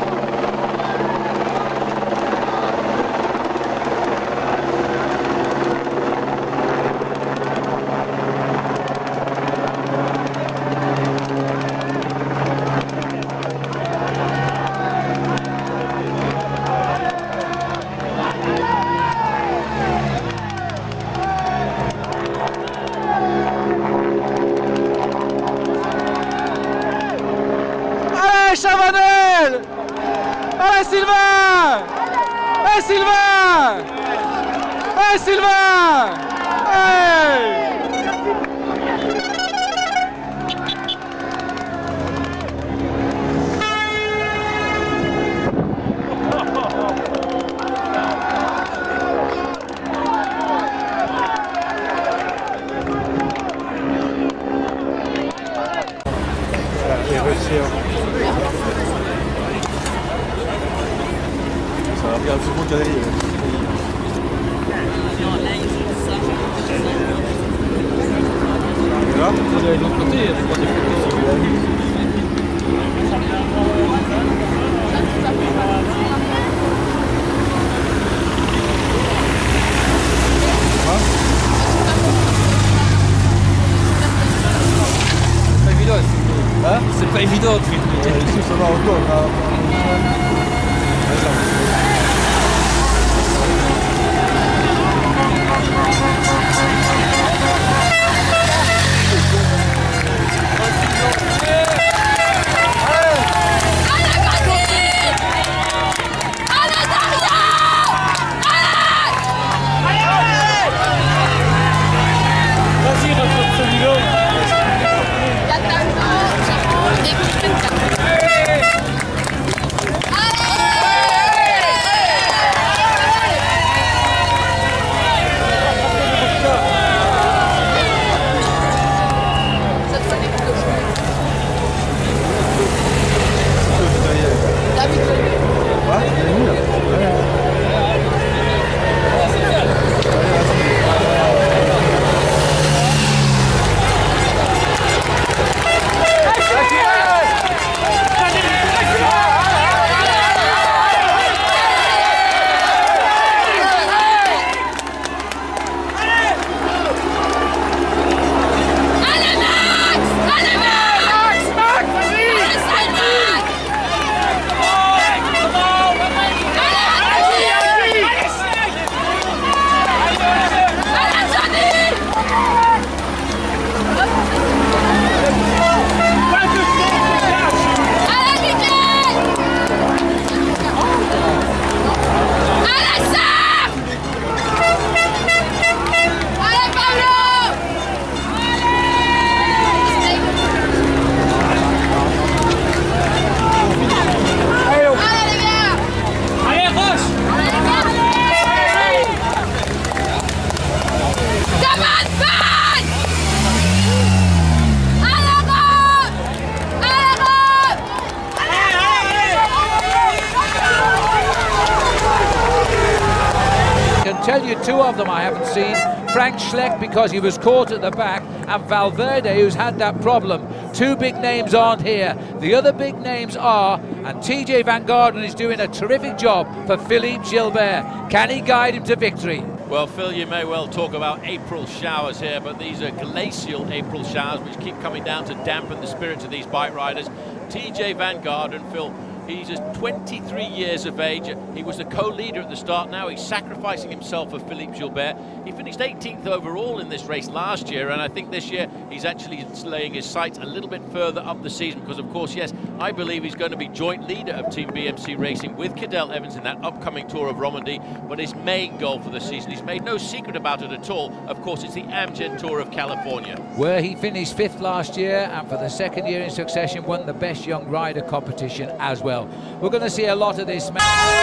Speaker 1: Chavanel! Allez Sylvain! Allez Sylvain! Allez Sylvain! Hey!
Speaker 2: Ça va bien, tout le monde gagne. Là, vous allez de l'autre côté, il y a des photos.
Speaker 1: C'est pas évident de filmer.
Speaker 2: Ici, ça va encore.
Speaker 5: Vas-y, rentre celui-là.
Speaker 10: tell you two of them I haven't seen. Frank Schleck, because he was caught at the back, and Valverde, who's had that problem. Two big names aren't here. The other big names are, and T J Van Garderen is doing a terrific job for Philippe Gilbert. Can he guide him to victory?
Speaker 8: Well, Phil, you may well talk about April showers here, but these are glacial April showers which keep coming down to dampen the spirits of these bike riders. T J Van Garderen, Phil, he's just twenty-three years of age. He was the co-leader at the start. Now he's sacrificing himself for Philippe Gilbert. He finished eighteenth overall in this race last year, and I think this year he's actually laying his sights a little bit further up the season because, of course, yes, I believe he's going to be joint leader of Team B M C Racing with Cadel Evans in that upcoming Tour of Romandie. But his main goal for the season, he's made no secret about it at all, of course, it's the Amgen Tour of California,
Speaker 10: where he finished fifth last year and for the second year in succession won the Best Young Rider competition as well. We're going to see a lot of this.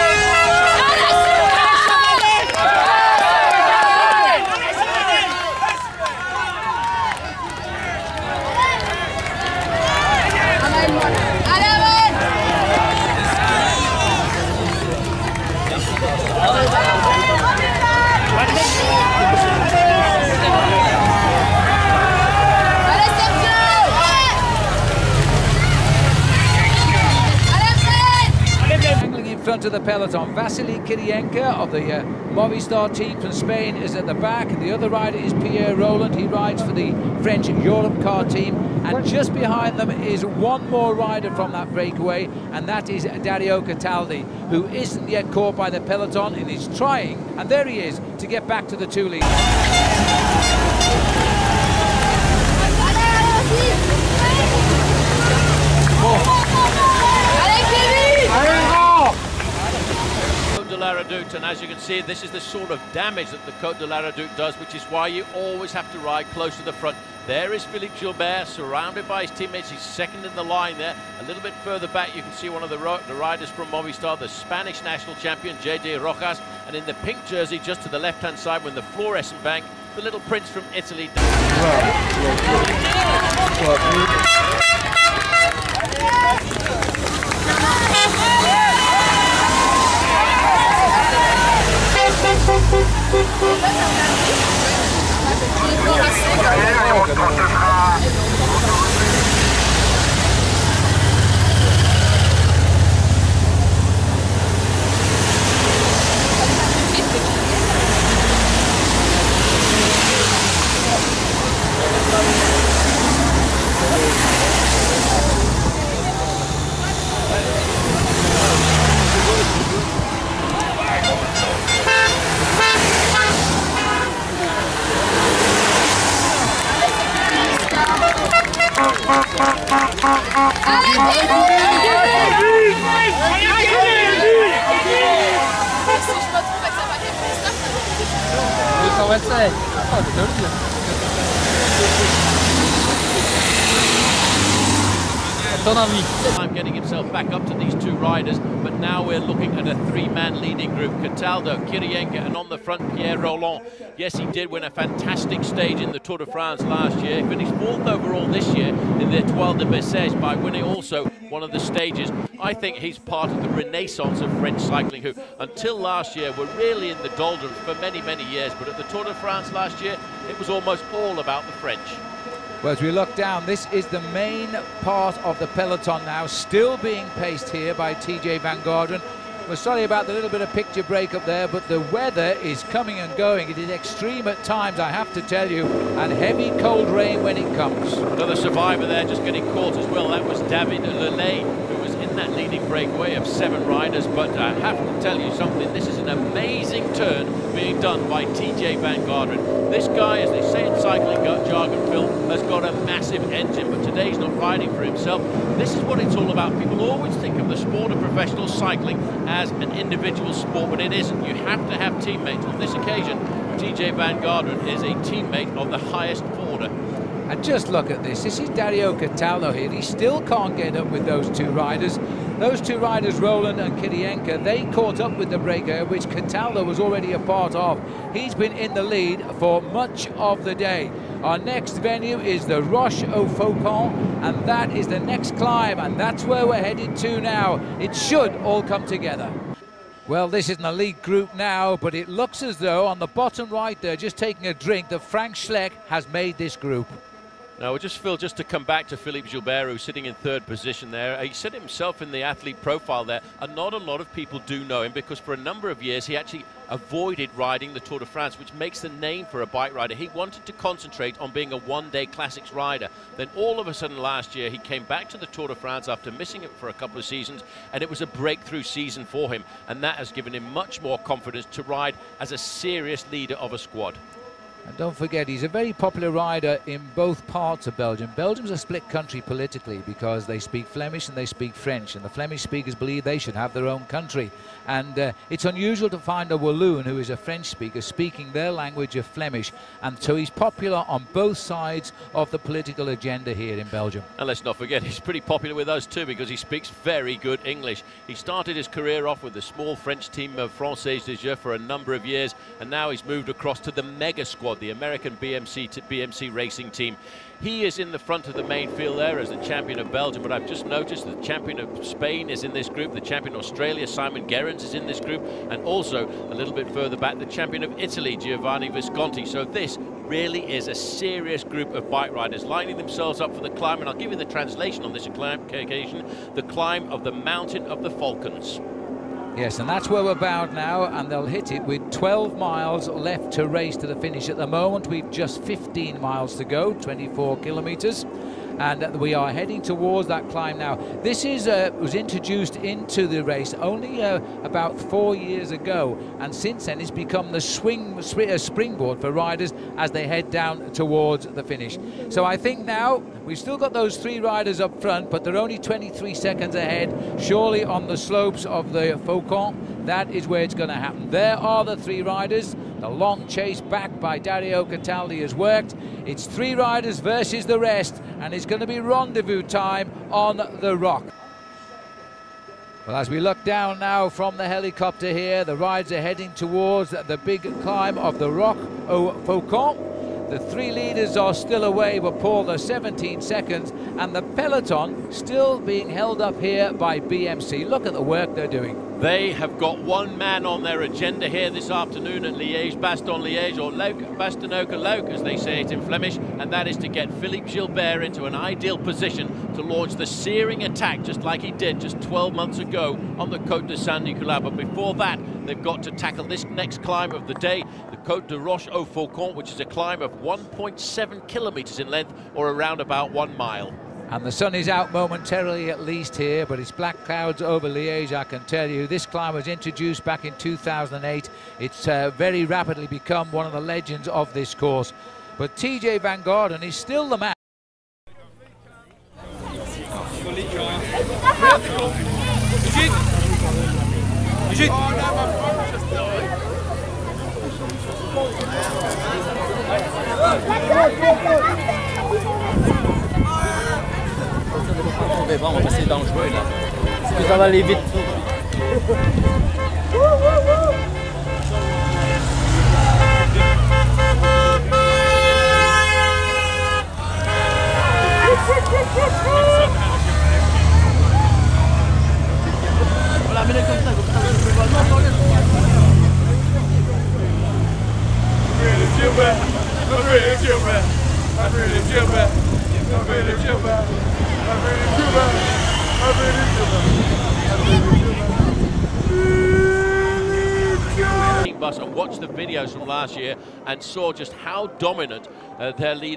Speaker 10: Front of the peloton, Vasily Kirienka of the uh, Movistar team from Spain is at the back, and the other rider is Pierre Roland. He rides for the French Europcar team, and just behind them is one more rider from that breakaway, and that is Dario Cataldi, who isn't yet caught by the peloton and is trying, and there he is, to get back to the two leaders.
Speaker 8: La Redoute, and as you can see, this is the sort of damage that the Côte de la Redoute does, which is why you always have to ride close to the front. There is Philippe Gilbert surrounded by his teammates. He's second in the line there. A little bit further back you can see one of the, the riders from Movistar, the Spanish national champion J J Rojas, and in the pink jersey just to the left hand side with the fluorescent bank, the little prince from Italy. I'm getting himself back up to these two riders, but now we're looking at a three-man leading group. Cataldo, Kirienka, and on the front, Pierre Roland. Yes, he did win a fantastic stage in the Tour de France last year. He finished fourth overall this year in the Étoile de Bessèges by winning also one of the stages. I think he's part of the renaissance of French cycling, who until last year were really in the doldrums for many, many years. But at the Tour de France last year, it was almost all about the French.
Speaker 10: Well, as we look down, this is the main part of the peloton now, still being paced here by T J Van Garderen. We're sorry about the little bit of picture break up there, but the weather is coming and going. It is extreme at times, I have to tell you, and heavy cold rain when it comes.
Speaker 8: Another survivor there just getting caught as well. That was David Lelay, who was in that leading breakaway of seven riders. But I have to tell you something, this is an amazing turn being done by T J Van Garderen. This guy, as they say in cycling jargon, Phil, has got a massive engine, but today he's not riding for himself. This is what it's all about. People always think of the sport of professional cycling as an individual sport, but it isn't. You have to have teammates. On this occasion, T J Van Garderen is a teammate of the highest order.
Speaker 10: And just look at this. This is Dario Cataldo here. He still can't get up with those two riders. Those two riders, Roland and Kirienka, they caught up with the breaker, which Cataldo was already a part of. He's been in the lead for much of the day. Our next venue is the Roche-au-Faucon, and that is the next climb, and that's where we're headed to now. It should all come together. Well, this is an elite group now, but it looks as though on the bottom right there, just taking a drink, that Frank Schleck has made this group.
Speaker 8: Now, I just feel, just to come back to Philippe Gilbert, who's sitting in third position there, he said himself in the athlete profile there, and not a lot of people do know him because for a number of years he actually avoided riding the Tour de France, which makes the name for a bike rider. He wanted to concentrate on being a one-day classics rider. Then all of a sudden last year he came back to the Tour de France after missing it for a couple of seasons, and it was a breakthrough season for him, and that has given him much more confidence to ride as a serious leader of a squad.
Speaker 10: And don't forget, he's a very popular rider in both parts of Belgium. Belgium's a split country politically because they speak Flemish and they speak French, and the Flemish speakers believe they should have their own country. And uh, it's unusual to find a Walloon, who is a French speaker, speaking their language of Flemish. And so he's popular on both sides of the political agenda here in Belgium.
Speaker 8: And let's not forget, he's pretty popular with us too because he speaks very good English. He started his career off with the small French team of Française des Jeux for a number of years, and now he's moved across to the mega squad, the American B M C, B M C racing team. He is in the front of the main field there as the champion of Belgium, but I've just noticed the champion of Spain is in this group, the champion of Australia, Simon Gerrans, is in this group, and also a little bit further back, the champion of Italy, Giovanni Visconti. So this really is a serious group of bike riders lining themselves up for the climb, and I'll give you the translation on this occasion, the climb of the Mountain of the Falcons.
Speaker 10: Yes, and that's where we're bound now, and they'll hit it with twelve miles left to race to the finish. At the moment, we've just fifteen miles to go, twenty-four kilometres, and we are heading towards that climb now. This is uh, was introduced into the race only uh, about four years ago, and since then it's become the swing uh, springboard for riders as they head down towards the finish. So I think now we've still got those three riders up front, but they're only twenty-three seconds ahead, surely on the slopes of the Faucon. That is where it's going to happen. There are the three riders. The long chase back by Dario Cataldi has worked. It's three riders versus the rest, and it's going to be rendezvous time on the rock. Well, as we look down now from the helicopter here, the riders are heading towards the big climb of the Roc au Faucon. The three leaders are still away, but Paul, they're seventeen seconds, and the peloton still being held up here by B M C. Look at the work they're doing.
Speaker 8: They have got one man on their agenda here this afternoon at Liège, Bastogne-Liège, or Bastogne-Liège, as they say it in Flemish, and that is to get Philippe Gilbert into an ideal position to launch the searing attack, just like he did just twelve months ago on the Côte de Saint-Nicolas. But before that, they've got to tackle this next climb of the day, the Côte de Roche au Faucon, which is a climb of one point seven kilometres in length, or around about one mile.
Speaker 10: And the sun is out momentarily at least here, but it's black clouds over Liège, I can tell you. This climb was introduced back in two thousand eight. It's uh, very rapidly become one of the legends of this course. But T J Van Garderen is still the man.
Speaker 2: On va passer dangereux là. Parce que ça va aller vite. Voilà, mets-le comme ça, comme ça, je peux pas. Non, non,
Speaker 8: bus and watched the videos from last year and saw just how dominant uh, their lead.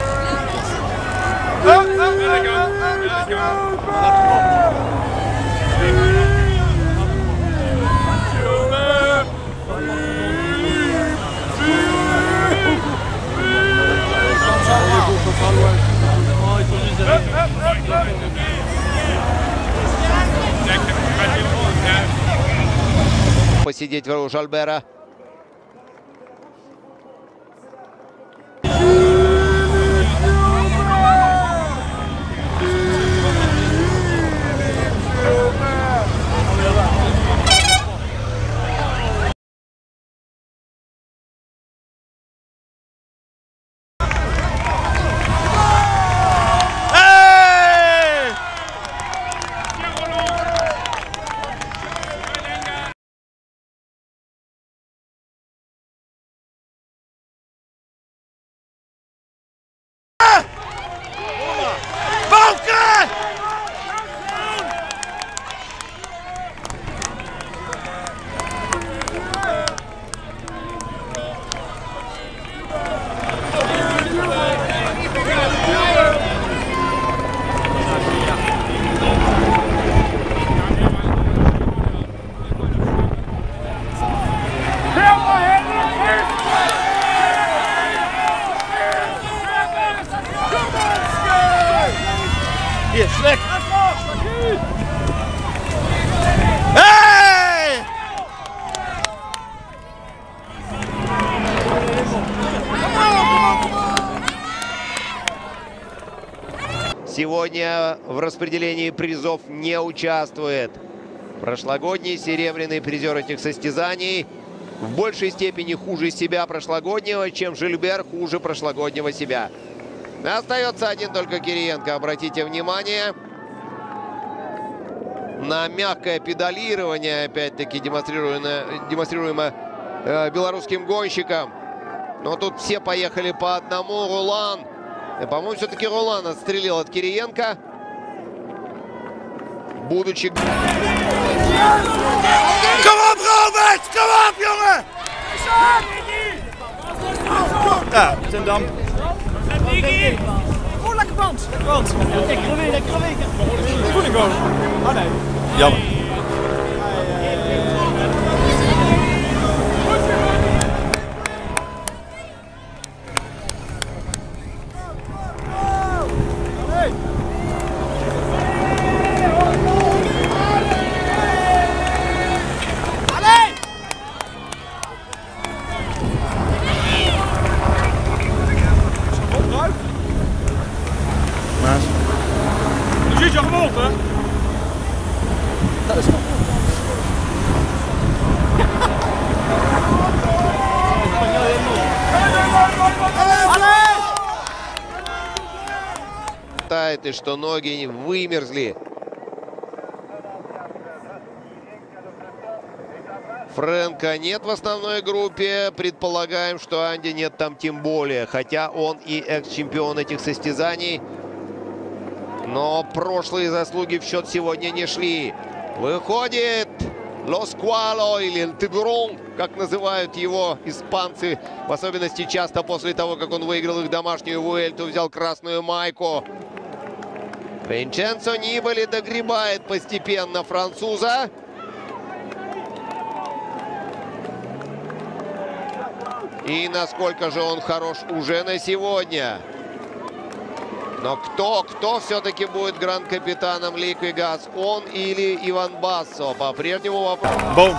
Speaker 11: Посидеть у Жальбера. сегодня в распределении призов не участвует. Прошлогодний серебряный призер этих состязаний в большей степени хуже себя прошлогоднего, чем Жильбер хуже прошлогоднего себя. Остается один только Кириенко. Обратите внимание на мягкое педалирование, опять-таки демонстрируемое, демонстрируемое э, белорусским гонщиком. Но тут все поехали по одному. Рулан. По-моему, все-таки Рулан отстрелил от Кириенко. Будучи...
Speaker 12: Kom op, Robert! Kom op, jongen! Ja, ten Dam.
Speaker 2: Oh, lekker band. Band. Lekkere weer, lekkere weer.
Speaker 12: Goede goal. Oh nee. Jammer.
Speaker 2: Je ziet je gewold, hè? Dat is goed.
Speaker 11: И что ноги вымерзли. Фрэнка нет в основной группе. Предполагаем, что Анди нет там тем более. Хотя он и экс-чемпион этих состязаний. Но прошлые заслуги в счет сегодня не шли. Выходит Lo Squalo или Tiburón, как называют его испанцы. В особенности часто после того, как он выиграл их домашнюю Вуэльту, взял красную майку. Винченцо Нибали догребает постепенно француза. И насколько же он хорош уже на сегодня. Но кто, кто все-таки будет гранд-капитаном Ликвигас? Он или Иван Бассо? По-прежнему вопрос.
Speaker 12: Бом.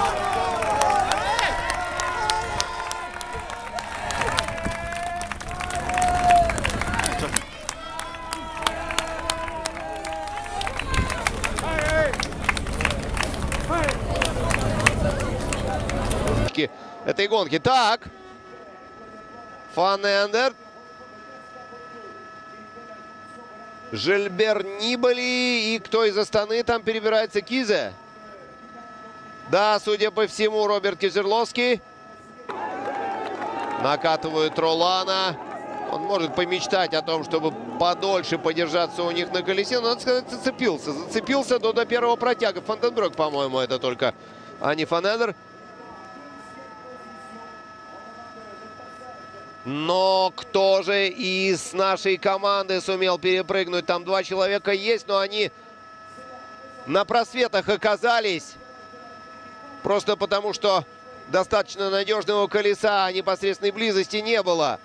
Speaker 11: Этой гонки. Так. Фан Эндер. Жильбер Нибали. И кто из Астаны там перебирается? Кизе? Да, судя по всему, Роберт Кизерловский. Накатывают Ролана. Он может помечтать о том, чтобы подольше подержаться у них на колесе. Но, надо сказать, зацепился. Зацепился до, до первого протяга. Фанденбрёк, по-моему, это только, а не Фан Эндер. Но кто же из нашей команды сумел перепрыгнуть? Там два человека есть, но они на просветах оказались. Просто потому, что достаточно надежного колеса, а непосредственной близости не было.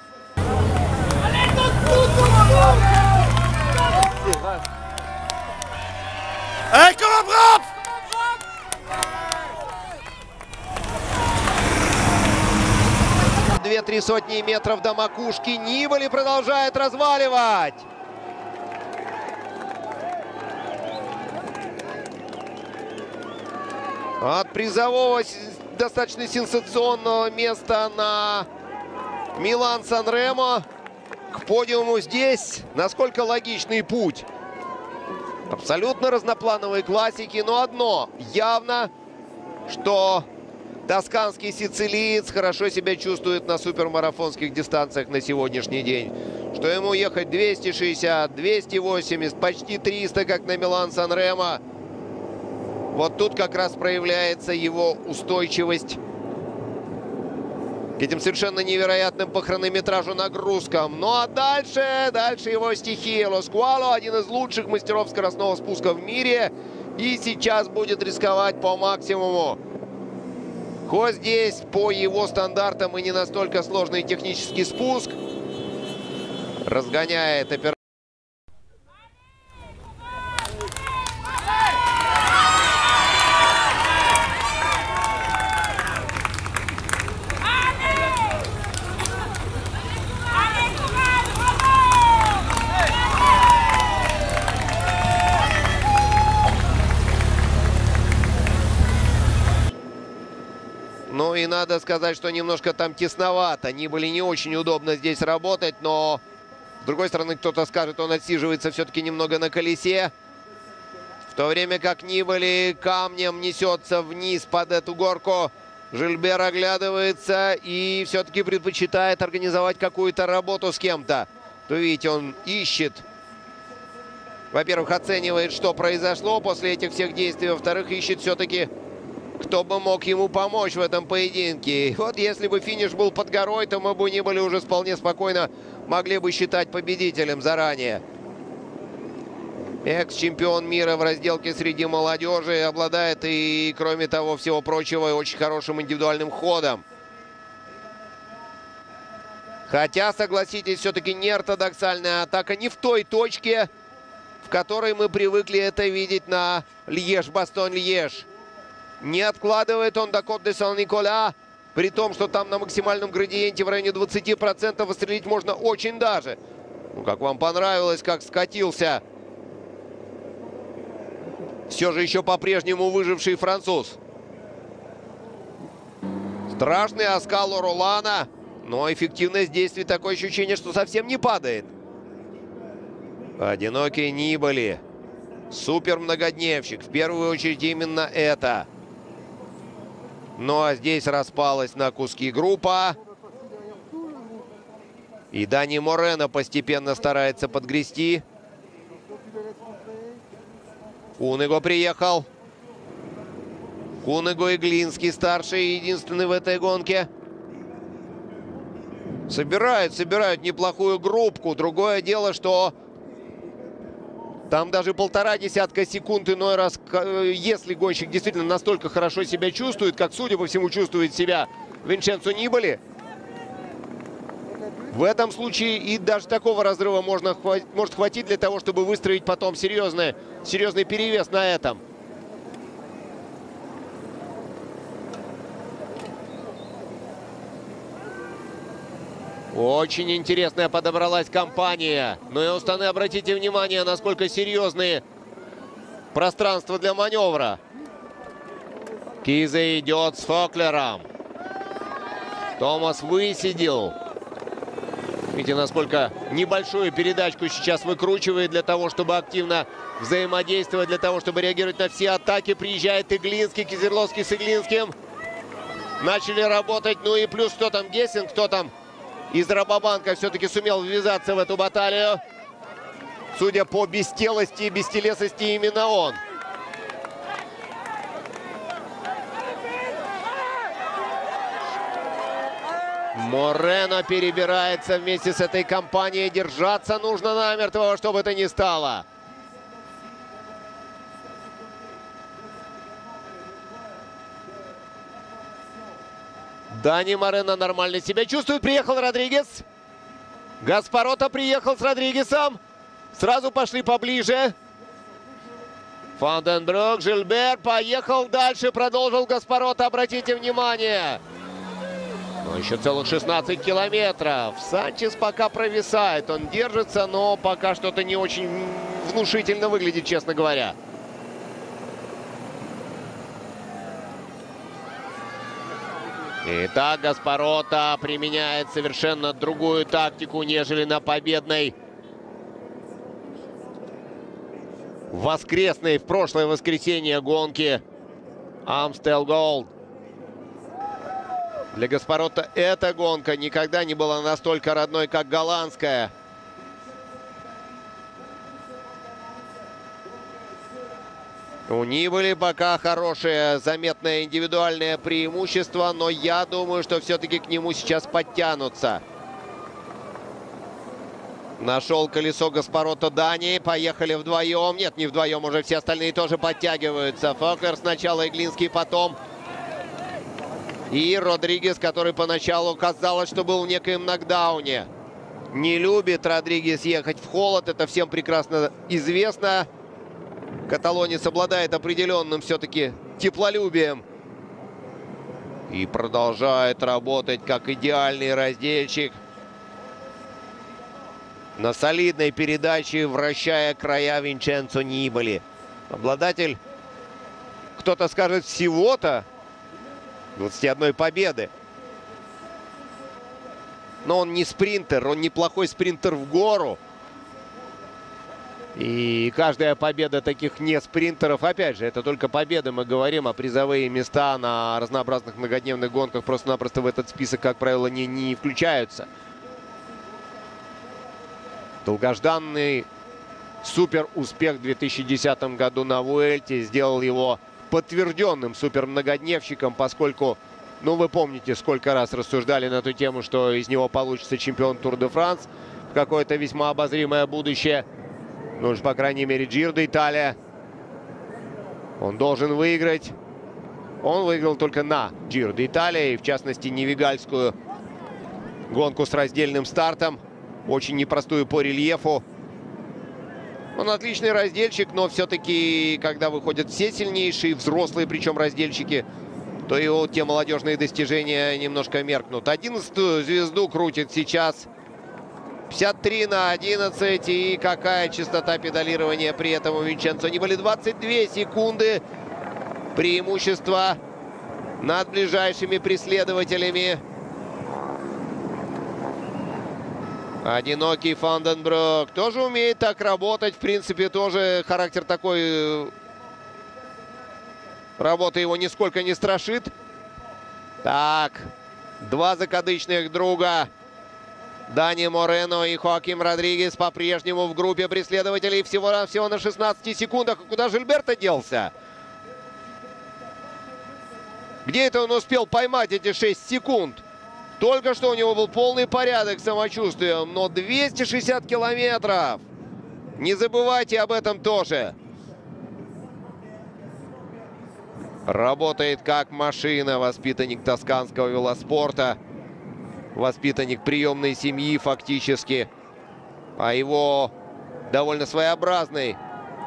Speaker 12: Эй, kom op, Rob!
Speaker 11: Две-три сотни метров до макушки. Нибали продолжает разваливать. От призового достаточно сенсационного места на Милан-Сан-Ремо к подиуму здесь. Насколько логичный путь? Абсолютно разноплановые классики, но одно явно, что тосканский сицилиец хорошо себя чувствует на супермарафонских дистанциях на сегодняшний день. Что ему ехать двести шестьдесят, двести восемьдесят, почти триста, как на Милан-Сан-Ремо. Вот тут как раз проявляется его устойчивость к этим совершенно невероятным по хронометражу нагрузкам. Ну а дальше, дальше его стихия. Lo Squalo, один из лучших мастеров скоростного спуска в мире. И сейчас будет рисковать по максимуму. Хоть здесь по его стандартам и не настолько сложный технический спуск. Разгоняет операцию. Ну и надо сказать, что немножко там тесновато. Нибали не очень удобно здесь работать, но с другой стороны, кто-то скажет, он отсиживается все-таки немного на колесе. В то время как Нибали камнем несется вниз под эту горку. Жильбер оглядывается и все-таки предпочитает организовать какую-то работу с кем-то. То видите, он ищет. Во-первых, оценивает, что произошло после этих всех действий. Во-вторых, ищет все-таки, кто бы мог ему помочь в этом поединке. И вот если бы финиш был под горой, то мы бы Нибали уже вполне спокойно могли бы считать победителем заранее. Экс-чемпион мира в разделке среди молодежи, обладает и, кроме того всего прочего, очень хорошим индивидуальным ходом. Хотя, согласитесь, все-таки неортодоксальная атака не в той точке, в которой мы привыкли это видеть на Льеж-Бастон-Льеж. Не откладывает он до Кот-де-Сан-Николя, при том, что там на максимальном градиенте в районе двадцати процентов выстрелить можно очень даже. Ну, как вам понравилось, как скатился все же еще по-прежнему выживший француз. Страшный оскал у Ролана, но эффективность действий, такое ощущение, что совсем не падает. Одинокий Нибали. Супер многодневщик. В первую очередь именно это. Ну а здесь распалась на куски группа. И Дани Морено постепенно старается подгрести. Куниго приехал. Куниго и Глинский старший, единственный в этой гонке. Собирают, собирают неплохую группку. Другое дело, что там даже полтора десятка секунд иной раз, если гонщик действительно настолько хорошо себя чувствует, как, судя по всему, чувствует себя Винченцо Нибали, в этом случае и даже такого разрыва можно, может хватить для того, чтобы выстроить потом серьезный, серьезный перевес на этом. Очень интересная подобралась компания. Ну и Останы, обратите внимание, насколько серьезные пространства для маневра. Кизе идет с Фоклером. Томас высидел. Видите, насколько небольшую передачку сейчас выкручивает для того, чтобы активно взаимодействовать, для того, чтобы реагировать на все атаки. Приезжает Иглинский, Кизерловский с Иглинским. Начали работать. Ну и плюс кто там, Гессинг, кто там из Рабобанка все-таки сумел ввязаться в эту баталию. Судя по бестелости и бестелесости, именно он. Морено перебирается вместе с этой компанией. Держаться нужно намертво, что бы это ни стало. Дани Морено нормально себя чувствует. Приехал Родригес. Гаспаротто приехал с Родригесом. Сразу пошли поближе. Фанденбрук, Жильбер поехал дальше. Продолжил Гаспаротто. Обратите внимание. Но еще целых шестнадцать километров. Санчес пока провисает. Он держится, но пока что-то не очень внушительно выглядит, честно говоря. Итак, Гаспаротто применяет совершенно другую тактику, нежели на победной воскресной в прошлое воскресенье гонки Амстел Голд. Для Гаспаротто эта гонка никогда не была настолько родной, как голландская. У Нибали пока хорошее заметное индивидуальное преимущество, но я думаю, что все-таки к нему сейчас подтянутся. Нашел колесо Гаспаротто Дани. Поехали вдвоем. Нет, не вдвоем, уже все остальные тоже подтягиваются. Фоклер сначала, Иглинский потом. И Родригес, который поначалу казалось, что был в некоем нокдауне. Не любит Родригес ехать в холод, это всем прекрасно известно. Каталонец обладает определенным все-таки теплолюбием. И продолжает работать как идеальный раздельщик. На солидной передаче, вращая края, Винченцо Нибали. Обладатель, кто-то скажет, всего-то двадцати одной победы. Но он не спринтер, он неплохой спринтер в гору. И каждая победа таких не спринтеров, опять же, это только победы, мы говорим, а призовые места на разнообразных многодневных гонках просто-напросто в этот список, как правило, не, не включаются. Долгожданный супер успех в две тысячи десятом году на Вуэльте сделал его подтвержденным супер многодневщиком, поскольку, ну, вы помните, сколько раз рассуждали на эту тему, что из него получится чемпион Тур де Франс в какое-то весьма обозримое будущее. Ну уж, по крайней мере, Джиро д'Италия он должен выиграть. Он выиграл только на Джиро д'Италия, и в частности невигальскую гонку с раздельным стартом. Очень непростую по рельефу. Он отличный раздельщик, но все-таки, когда выходят все сильнейшие, взрослые причем раздельщики, то его те молодежные достижения немножко меркнут. одиннадцатую звезду крутит сейчас. пятьдесят три на одиннадцать. И какая частота педалирования при этом у Винченцо Нибали. двадцать две секунды преимущества над ближайшими преследователями. Одинокий Фанденбрёк тоже умеет так работать. В принципе, тоже характер такой. Работа его нисколько не страшит. Так, два закадычных друга. Дани Морено и Хоаким Родригес по-прежнему в группе преследователей. Всего-навсего на шестнадцати секундах. А куда Жильберто делся? Где это он успел поймать эти шесть секунд? Только что у него был полный порядок с самочувствием, но двести шестьдесят километров. Не забывайте об этом тоже. Работает как машина воспитанник тосканского велоспорта. Воспитанник приемной семьи фактически. А его довольно своеобразный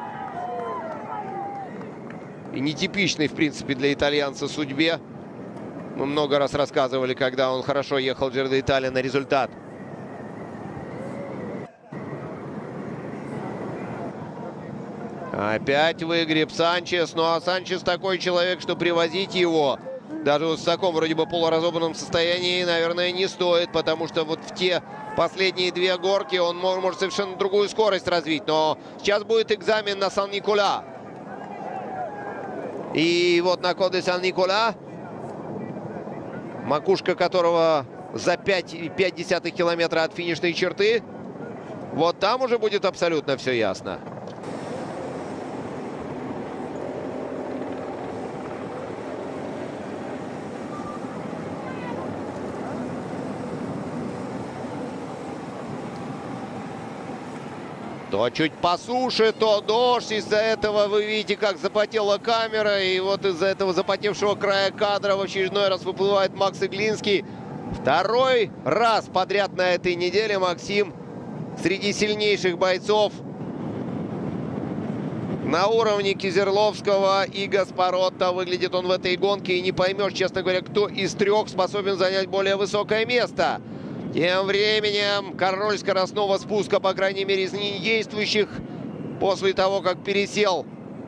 Speaker 11: и нетипичный, в принципе, для итальянца судьбе. Мы много раз рассказывали, когда он хорошо ехал в Джиро д'Италия, на результат. Опять выгреб Санчес. Ну а Санчес такой человек, что привозить его даже вот в таком вроде бы полуразобранном состоянии, наверное, не стоит. Потому что вот в те последние две горки он может совершенно другую скорость развить. Но сейчас будет экзамен на Сан-Никола. И вот на Кот де Сан-Никола, макушка которого за пять и пять десятых километра от финишной черты. Вот там уже будет абсолютно все ясно. То чуть по суше, то дождь. Из-за этого вы видите, как запотела камера. И вот из-за этого запотевшего края кадра в очередной раз выплывает Макс Иглинский. Второй раз подряд на этой неделе Максим среди сильнейших бойцов на уровне Кизерловского и Гаспаротто. Выглядит он в этой гонке, и не поймешь, честно говоря, кто из трех способен занять более высокое место. Тем временем король скоростного спуска, по крайней мере, из недействующих, после того, как пересел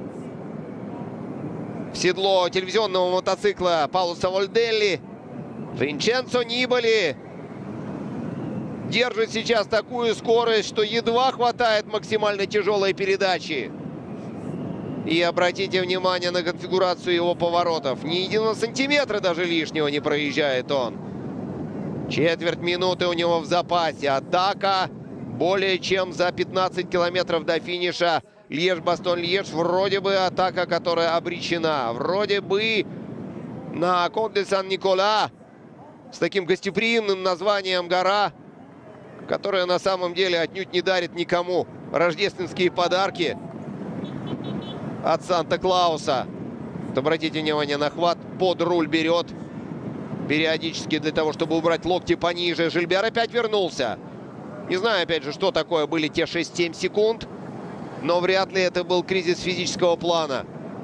Speaker 11: в седло телевизионного мотоцикла Пауло Савольделли, Винченцо Нибали держит сейчас такую скорость, что едва хватает максимально тяжелой передачи. И обратите внимание на конфигурацию его поворотов. Ни единого сантиметра даже лишнего не проезжает он. Четверть минуты у него в запасе. Атака более чем за пятнадцать километров до финиша. Льеж-Бастон-Льеж. Вроде бы атака, которая обречена. Вроде бы на Кот де Сан-Никола с таким гостеприимным названием гора, которая на самом деле отнюдь не дарит никому рождественские подарки от Санта-Клауса. Вот обратите внимание на хват. Под руль берет периодически для того, чтобы убрать локти пониже. Жильбер опять вернулся. Не знаю, опять же, что такое были те шесть-семь секунд, но вряд ли это был кризис физического плана.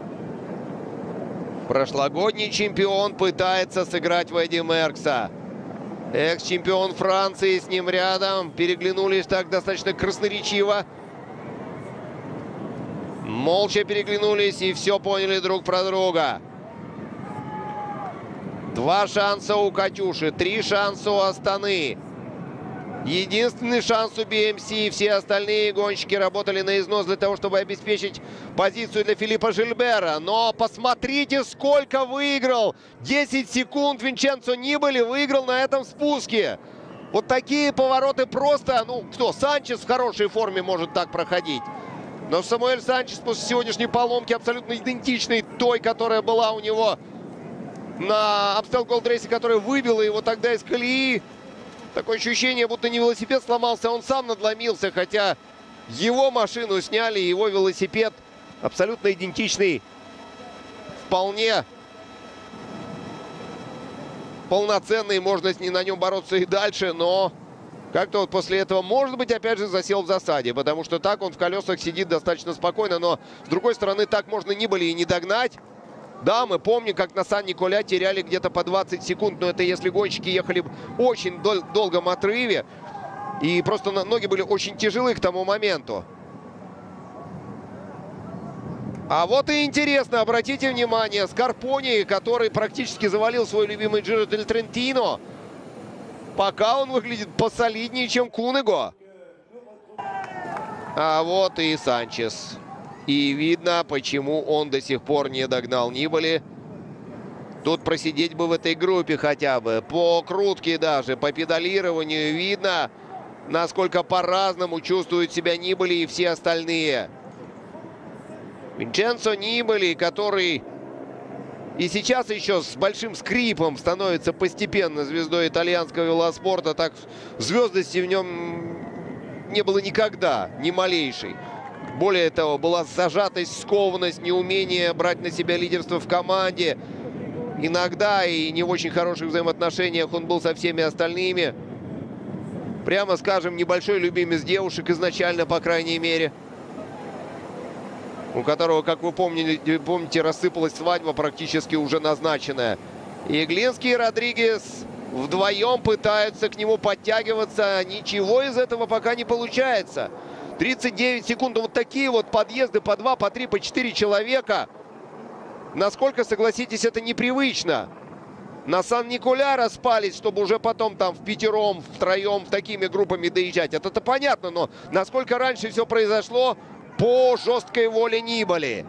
Speaker 11: Прошлогодний чемпион пытается сыграть в Эдди Меркса. Экс-чемпион Франции с ним рядом. Переглянулись так достаточно красноречиво. Молча переглянулись и все поняли друг про друга. Два шанса у Катюши, три шанса у Астаны. Единственный шанс у би эм си. Все остальные гонщики работали на износ для того, чтобы обеспечить позицию для Филиппа Жильбера. Но посмотрите, сколько выиграл. десять секунд Винченцо Нибали выиграл на этом спуске. Вот такие повороты просто, ну, кто? Санчес в хорошей форме может так проходить. Но Самуэль Санчес после сегодняшней поломки абсолютно идентичной той, которая была у него на Amstel Gold Race, которая выбила его тогда из колеи. Такое ощущение, будто не велосипед сломался, а он сам надломился, хотя его машину сняли, его велосипед абсолютно идентичный, вполне полноценный, можно с ним на нем бороться и дальше, но как-то вот после этого, может быть, опять же засел в засаде, потому что так он в колесах сидит достаточно спокойно, но с другой стороны так можно Нибали и не догнать. Да, мы помним, как на Сан-Николя теряли где-то по двадцать секунд, но это если гонщики ехали в очень дол долгом отрыве. И просто ноги были очень тяжелые к тому моменту. А вот и интересно, обратите внимание, Скарпони, который практически завалил свой любимый Джиро дель Трентино, пока он выглядит посолиднее, чем Кунего. А вот и Санчес. И видно, почему он до сих пор не догнал Нибали. Тут просидеть бы в этой группе хотя бы. По крутке даже, по педалированию видно, насколько по-разному чувствуют себя Нибали и все остальные. Винченцо Нибали, который и сейчас еще с большим скрипом становится постепенно звездой итальянского велоспорта. Так звездности в нем не было никогда, ни малейшей. Более того, была зажатость, скованность, неумение брать на себя лидерство в команде. Иногда и не в очень хороших взаимоотношениях он был со всеми остальными. Прямо скажем, небольшой любимец девушек изначально, по крайней мере. У которого, как вы помните, помните, рассыпалась свадьба, практически уже назначенная. И Иглинский и Родригес вдвоем пытаются к нему подтягиваться. Ничего из этого пока не получается. тридцать девять секунд. Вот такие вот подъезды по два, по три, по четыре человека. Насколько, согласитесь, это непривычно. На Сан-Николя распались, чтобы уже потом там в пятером, втроем, в такими группами доезжать. Это-то понятно, но насколько раньше все произошло по жесткой воле Нибали.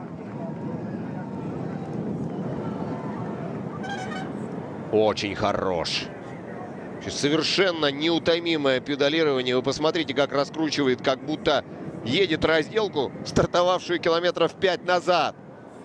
Speaker 11: Очень хорош. Совершенно неутомимое педалирование. Вы посмотрите, как раскручивает, как будто едет разделку, стартовавшую километров пять назад.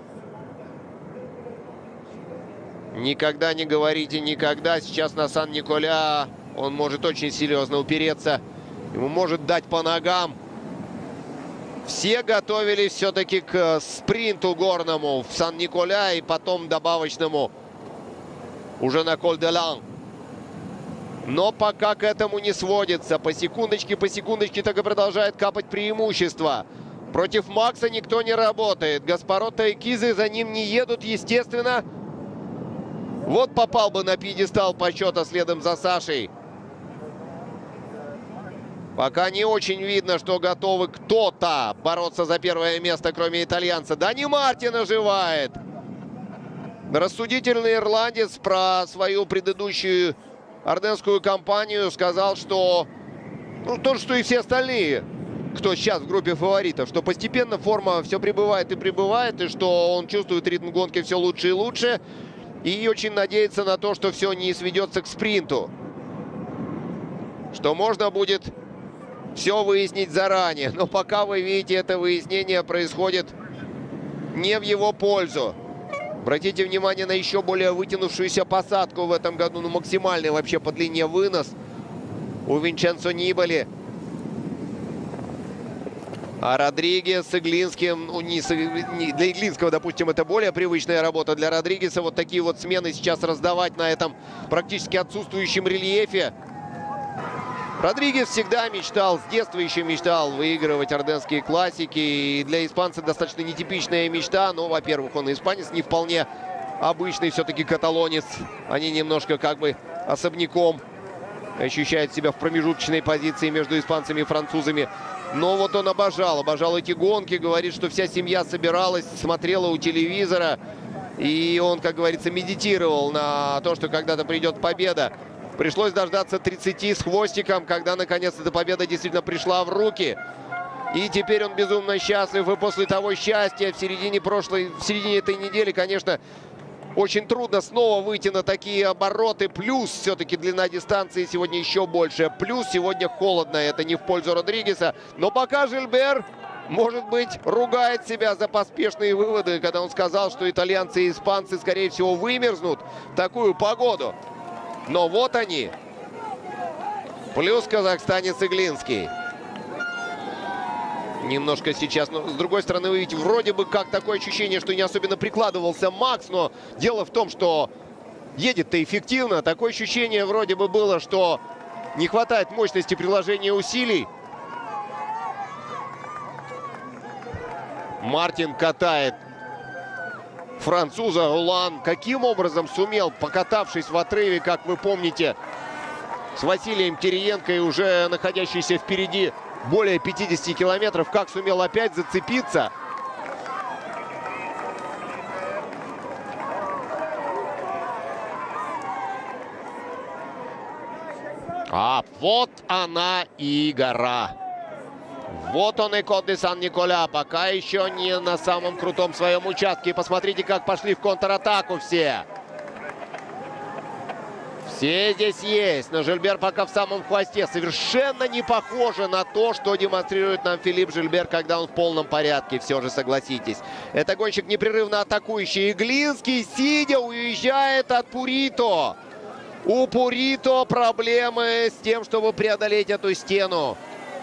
Speaker 11: Никогда не говорите никогда. Сейчас на Сан-Николя он может очень серьезно упереться. Ему может дать по ногам. Все готовились все-таки к спринту горному в Сан-Николя и потом добавочному уже на Коль-де-Лан. Но пока к этому не сводится. По секундочке, по секундочке так и продолжает капать преимущество. Против Макса никто не работает. Гаспаротто и Кизы за ним не едут, естественно. Вот попал бы на пьедестал почета следом за Сашей. Пока не очень видно, что готовы кто-то бороться за первое место, кроме итальянца. Дани Мартин оживает. Рассудительный ирландец про свою предыдущую арденскую кампанию сказал, что ну, то, что и все остальные, кто сейчас в группе фаворитов, что постепенно форма все прибывает и прибывает, и что он чувствует ритм гонки все лучше и лучше. И очень надеется на то, что все не сведется к спринту. Что можно будет все выяснить заранее. Но пока вы видите, это выяснение происходит не в его пользу. Обратите внимание на еще более вытянувшуюся посадку в этом году. Ну, максимальный вообще по длине вынос у Винченцо Нибали. А Родригес с Иглинским, ну, не, не, для Иглинского, допустим, это более привычная работа. Для Родригеса вот такие вот смены сейчас раздавать на этом практически отсутствующем рельефе. Родригес всегда мечтал, с детства еще мечтал выигрывать арденские классики. И для испанца достаточно нетипичная мечта. Но, во-первых, он испанец, не вполне обычный все-таки каталонец. Они немножко как бы особняком ощущают себя в промежуточной позиции между испанцами и французами. Но вот он обожал, обожал эти гонки. Говорит, что вся семья собиралась, смотрела у телевизора. И он, как говорится, медитировал на то, что когда-то придет победа. Пришлось дождаться тридцати с хвостиком, когда наконец-то эта победа действительно пришла в руки. И теперь он безумно счастлив. И после того счастья в середине прошлой, в середине этой недели, конечно, очень трудно снова выйти на такие обороты. Плюс все-таки длина дистанции сегодня еще больше. Плюс сегодня холодно. Это не в пользу Родригеса. Но пока Жильбер, может быть, ругает себя за поспешные выводы, когда он сказал, что итальянцы и испанцы, скорее всего, вымерзнут в такую погоду. Но вот они. Плюс казахстанец Иглинский. Немножко сейчас, но с другой стороны, вы видите, вроде бы как такое ощущение, что не особенно прикладывался Макс, но дело в том, что едет-то эффективно. Такое ощущение вроде бы было, что не хватает мощности приложения усилий. Мартин катает француза. Улан каким образом сумел, покатавшись в отрыве, как вы помните, с Василием Кириенко и уже находящийся впереди более пятидесяти километров, как сумел опять зацепиться. А вот она и гора. Вот он и Кот де Сан-Николя. Пока еще не на самом крутом своем участке. Посмотрите, как пошли в контратаку все. Все здесь есть, но Жильбер пока в самом хвосте. Совершенно не похоже на то, что демонстрирует нам Филипп Жильбер, когда он в полном порядке, все же согласитесь. Это гонщик непрерывно атакующий. Иглинский, сидя, уезжает от Пурито. У Пурито проблемы с тем, чтобы преодолеть эту стену.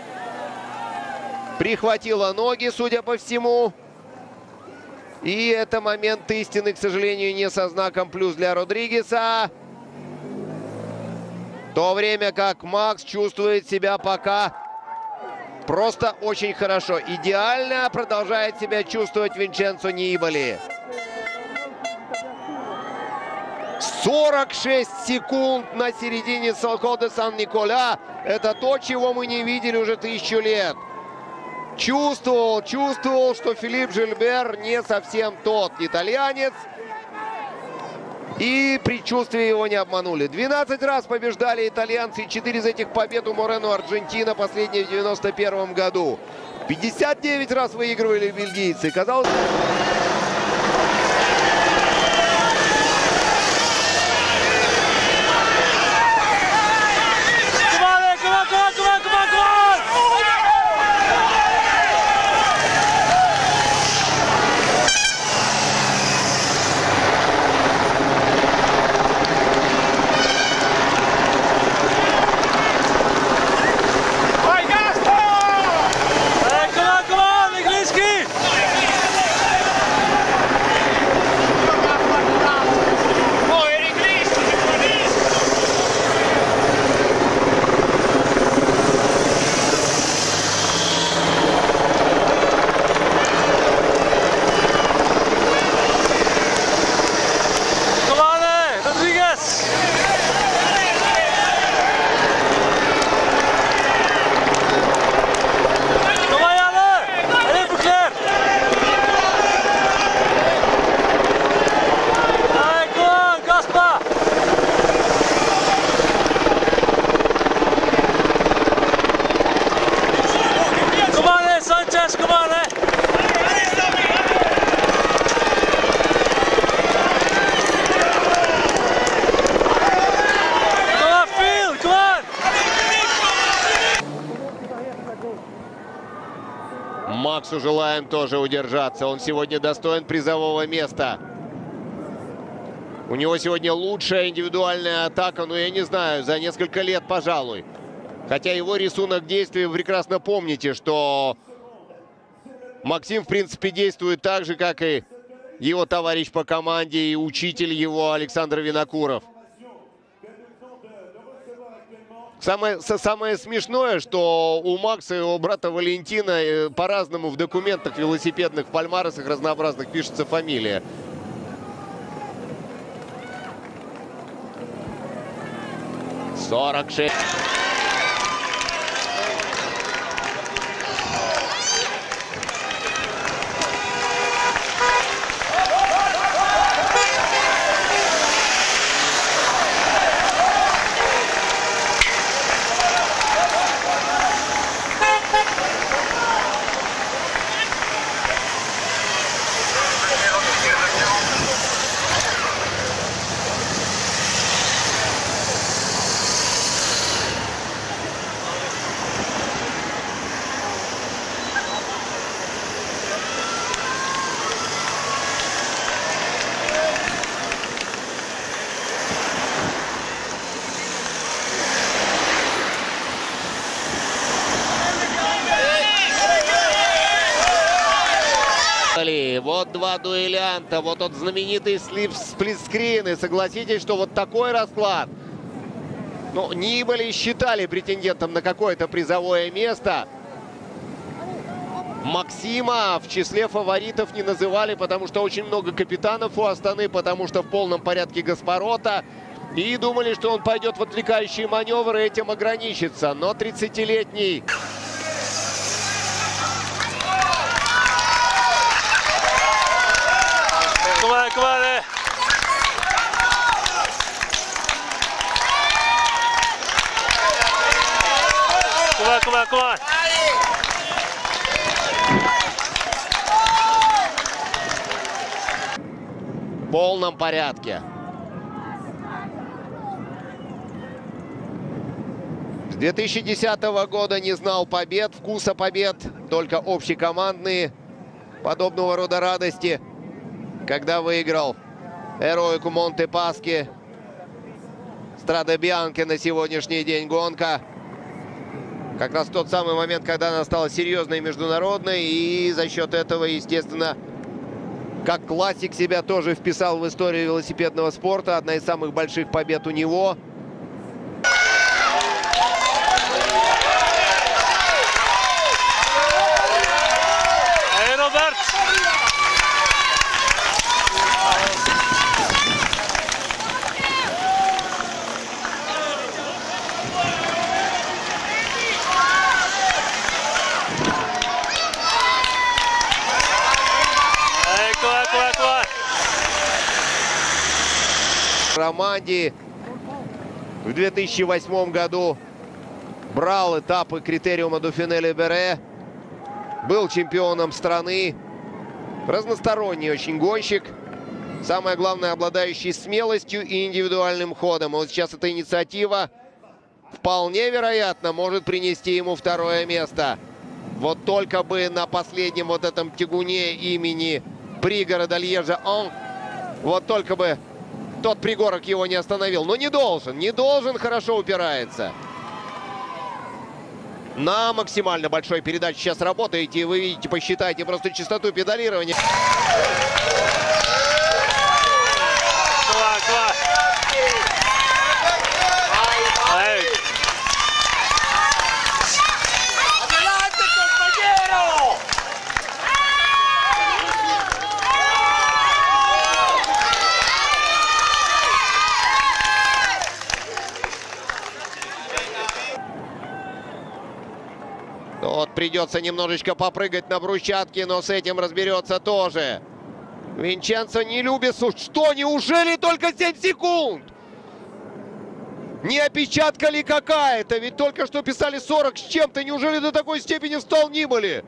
Speaker 11: Прихватило ноги, судя по всему. И это момент истины, к сожалению, не со знаком плюс для Родригеса. В то время как Макс чувствует себя пока просто очень хорошо. Идеально продолжает себя чувствовать Винченцо Нибали. сорок шесть секунд на середине Кот де Сан-Николя. Это то, чего мы не видели уже тысячу лет. Чувствовал, чувствовал, что Филипп Жильбер не совсем тот итальянец. И предчувствия его не обманули. двенадцать раз побеждали итальянцы, и четыре из этих побед у Морено Аргентина, последняя в девяносто первом году. пятьдесят девять раз выигрывали бельгийцы. Казалось... Максу желаем тоже удержаться. Он сегодня достоин призового места. У него сегодня лучшая индивидуальная атака, но я не знаю, за несколько лет, пожалуй. Хотя его рисунок действий вы прекрасно помните, что Максим, в принципе, действует так же, как и его товарищ по команде и учитель его Александр Винокуров. Самое, самое смешное, что у Макса и у брата Валентина по-разному в документах велосипедных, в пальмаресах разнообразных пишется фамилия. сорок шесть. Вот два дуэлянта, вот тот знаменитый сплитскрин. И согласитесь, что вот такой расклад. Ну, Нибали считали претендентом на какое-то призовое место. Максима в числе фаворитов не называли, потому что очень много капитанов у Астаны, потому что в полном порядке Гаспарота. И думали, что он пойдет в отвлекающие маневры, этим ограничится. Но тридцатилетний...
Speaker 1: Come on, come on, eh? Come on, come on, come on.
Speaker 11: В полном порядке. С две тысячи десятого года не знал побед, вкуса побед, только общекомандные. Подобного рода радости, когда выиграл Eroico Montepaschi, Strade Bianche на сегодняшний день гонка. Как раз тот самый момент, когда она стала серьезной международной, и за счет этого, естественно, как классик себя тоже вписал в историю велосипедного спорта. Одна из самых больших побед у него.
Speaker 1: Hey, Robert!
Speaker 11: Романди в две тысячи восьмом году брал этапы Критериума Dauphiné Libéré, был чемпионом страны, разносторонний очень гонщик, самое главное, обладающий смелостью и индивидуальным ходом. И вот сейчас эта инициатива вполне вероятно может принести ему второе место. Вот только бы на последнем вот этом тягуне имени пригорода Льежа-Ан, вот только бы тот пригорок его не остановил. Но не должен, не должен, хорошо упирается. На максимально большой передаче сейчас работаете. И вы видите, посчитайте просто частоту педалирования. Вот придется немножечко попрыгать на брусчатке, но с этим разберется тоже. Винченцо не любит суш. Что, неужели только семь секунд? Не опечатка ли какая-то? Ведь только что писали сорок с чем-то. Неужели до такой степени встал Нибали?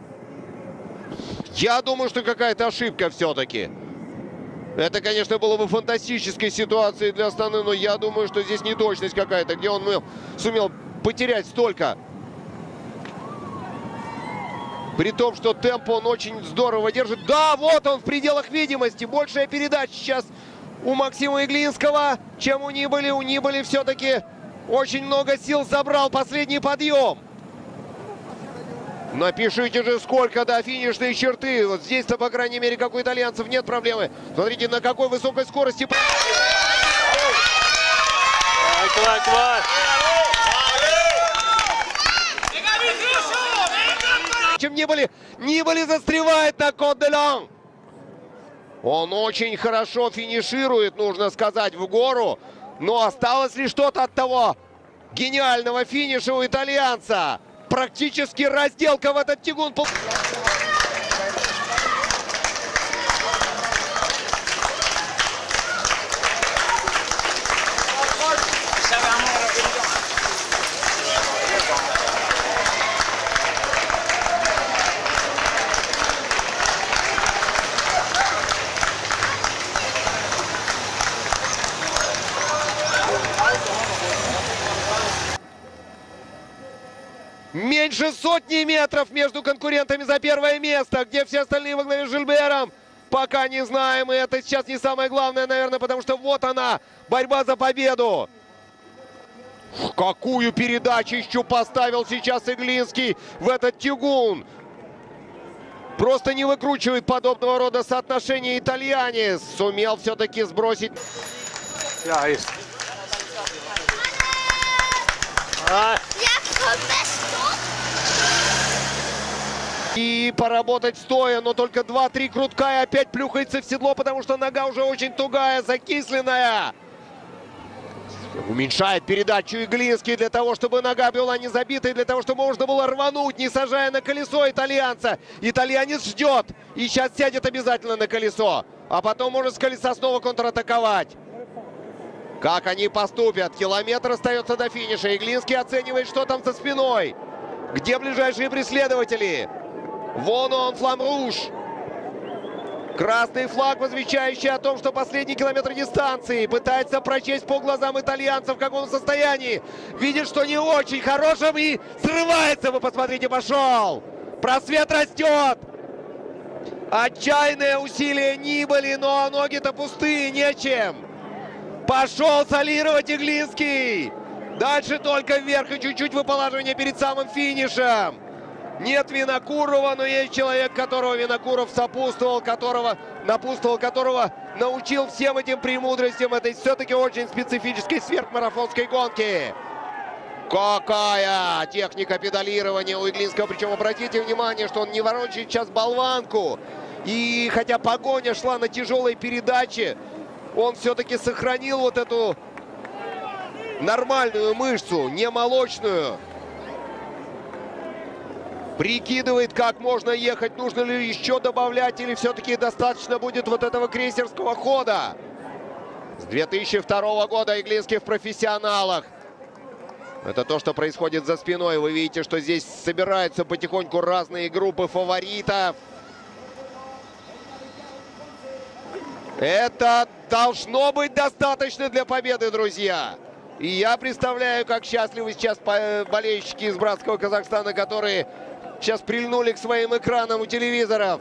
Speaker 11: Я думаю, что какая-то ошибка все-таки. Это, конечно, было бы фантастической ситуацией для Астаны, но я думаю, что здесь неточность какая-то, где он сумел потерять столько. При том, что темп он очень здорово держит. Да, вот он в пределах видимости. Большая передача сейчас у Максима Иглинского, чем у Нибали. У Нибали все-таки очень много сил забрал последний подъем. Напишите же, сколько до финишной черты. Вот здесь-то, по крайней мере, как у итальянцев, нет проблемы. Смотрите, на какой высокой скорости. Чем Нибали, Нибали застревает на Кот-де-Лан. Он очень хорошо финиширует, нужно сказать, в гору. Но осталось ли что-то от того гениального финиша у итальянца? Практически разделка в этот тягун. Меньше сотни метров между конкурентами за первое место. Где все остальные во главе с Жильбером? Пока не знаем. И это сейчас не самое главное, наверное, потому что вот она, борьба за победу. Какую передачу еще поставил сейчас Иглинский в этот тягун. Просто не выкручивает подобного рода соотношения итальянец. Сумел все-таки сбросить.
Speaker 1: Ja, is.
Speaker 11: И поработать стоя, но только два-три крутка и опять плюхается в седло, потому что нога уже очень тугая, закисленная. Уменьшает передачу Иглинский для того, чтобы нога была не забитой, для того, чтобы можно было рвануть, не сажая на колесо итальянца. Итальянец ждет и сейчас сядет обязательно на колесо, а потом может с колеса снова контратаковать. Как они поступят? Километр остается до финиша. Иглинский оценивает, что там за спиной. Где ближайшие преследователи? Вон он, флам-руж. Красный флаг, возвещающий о том, что последний километр дистанции. Пытается прочесть по глазам итальянцев, в каком состоянии. Видит, что не очень хорошим и срывается. Вы посмотрите, пошел. Просвет растет. Отчаянное усилие Нибали, но ноги-то пустые, нечем. Пошел солировать Иглинский. Дальше только вверх и чуть-чуть выполаживание перед самым финишем. Нет Винокурова, но есть человек, которого Винокуров сопутствовал, которого напутствовал, которого научил всем этим премудростям этой все-таки очень специфической сверхмарафонской гонки. Какая техника педалирования у Иглинского. Причем обратите внимание, что он не ворочает сейчас болванку. И хотя погоня шла на тяжелой передаче, он все-таки сохранил вот эту нормальную мышцу, не молочную. Прикидывает, как можно ехать, нужно ли еще добавлять, или все-таки достаточно будет вот этого крейсерского хода. С две тысячи второго года Иглинский в профессионалах. Это то, что происходит за спиной. Вы видите, что здесь собираются потихоньку разные группы фаворитов. Это должно быть достаточно для победы, друзья. И я представляю, как счастливы сейчас болельщики из братского Казахстана, которые сейчас прильнули к своим экранам у телевизоров.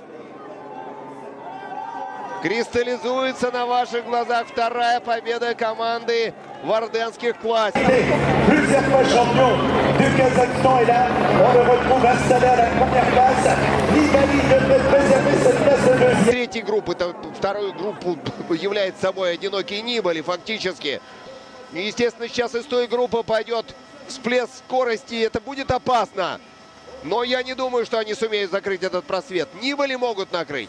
Speaker 11: Кристаллизуется на ваших глазах вторая победа команды в арденских классиках. Третьей группы, вторую группу является собой одинокий Нибали фактически. Естественно, сейчас из той группы пойдет всплеск скорости, и это будет опасно. Но я не думаю, что они сумеют закрыть этот просвет. Нибали могут накрыть.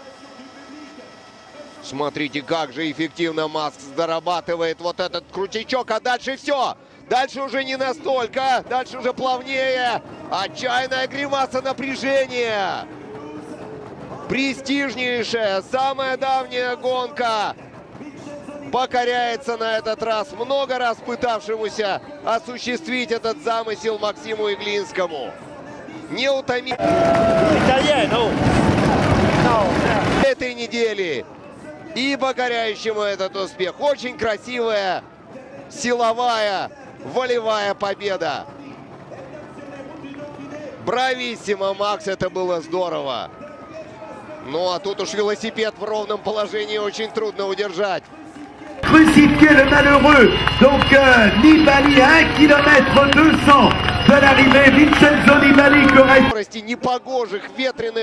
Speaker 11: Смотрите, как же эффективно Маск зарабатывает вот этот крутичок. А дальше все. Дальше уже не настолько. Дальше уже плавнее. Отчаянная гримаса напряжения. Престижнейшая, самая давняя гонка покоряется на этот раз, много раз пытавшемуся осуществить этот замысел Максиму Иглинскому. Неутомимый этой недели и покоряющему этот успех. Очень красивая, силовая, волевая победа. Брависсимо, Макс, это было здорово. Ну а тут уж велосипед в ровном положении очень трудно удержать.
Speaker 3: Crucifier le malheureux. Donc euh, Nibali à un kilomètre deux cents de l'arrivée. Vincenzo Nibali correct.
Speaker 11: Скорости непогожих, ветреных.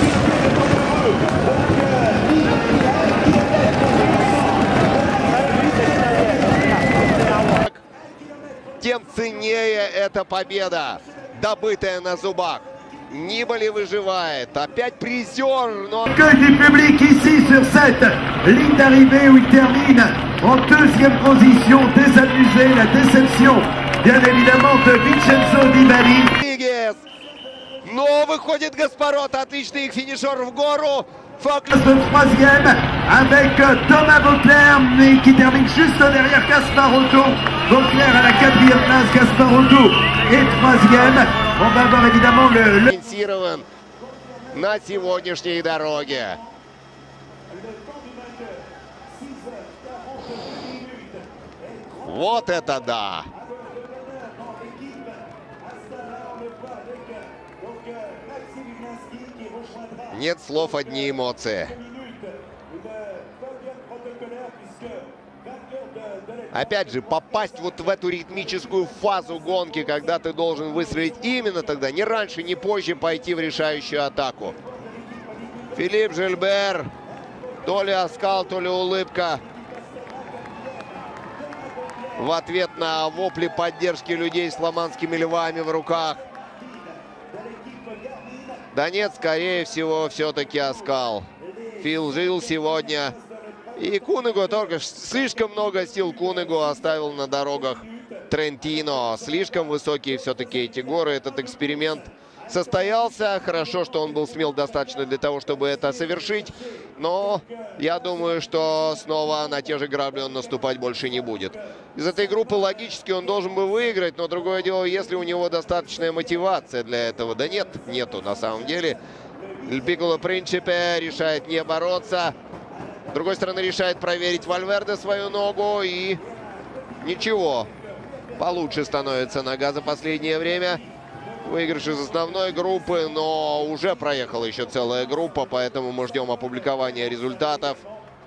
Speaker 11: Тем ценнее эта победа, добытая на зубах. Нибали выживает. Опять призер, но...
Speaker 3: Que du public ici sur cette ligne d'arrivée où il termine en deuxième position. Désamusé, la déception, bien évidemment, de Vincenzo Nibali.
Speaker 11: Но выходит Гаспарот, отличный их финишер в гору.
Speaker 3: Le troisième avec Thomas Vauclair, mais qui termine juste derrière Gasparotto. Vauclair à la quatrième place, Gasparotto et troisième. On va avoir évidemment le...
Speaker 11: le... на сегодняшней дороге. Вот это да! Нет слов, одни эмоции. Опять же, попасть вот в эту ритмическую фазу гонки, когда ты должен выстрелить именно тогда, не раньше, не позже, пойти в решающую атаку. Филипп Жильбер. То ли оскал, то ли улыбка. В ответ на вопли поддержки людей с фламандскими львами в руках. Да нет, скорее всего, все-таки оскал. Фил жил сегодня. И Кунего только слишком много сил Кунего оставил на дорогах Трентино. Слишком высокие все-таки эти горы. Этот эксперимент состоялся. Хорошо, что он был смел достаточно для того, чтобы это совершить. Но я думаю, что снова на те же грабли он наступать больше не будет. Из этой группы логически он должен был выиграть. Но другое дело, если у него достаточная мотивация для этого. Да нет, нету на самом деле. Il Piccolo Principe решает не бороться. С другой стороны, решает проверить Вальверде свою ногу. И ничего. Получше становится нога за последнее время. Выигрыш из основной группы, но уже проехала еще целая группа, поэтому мы ждем опубликования результатов.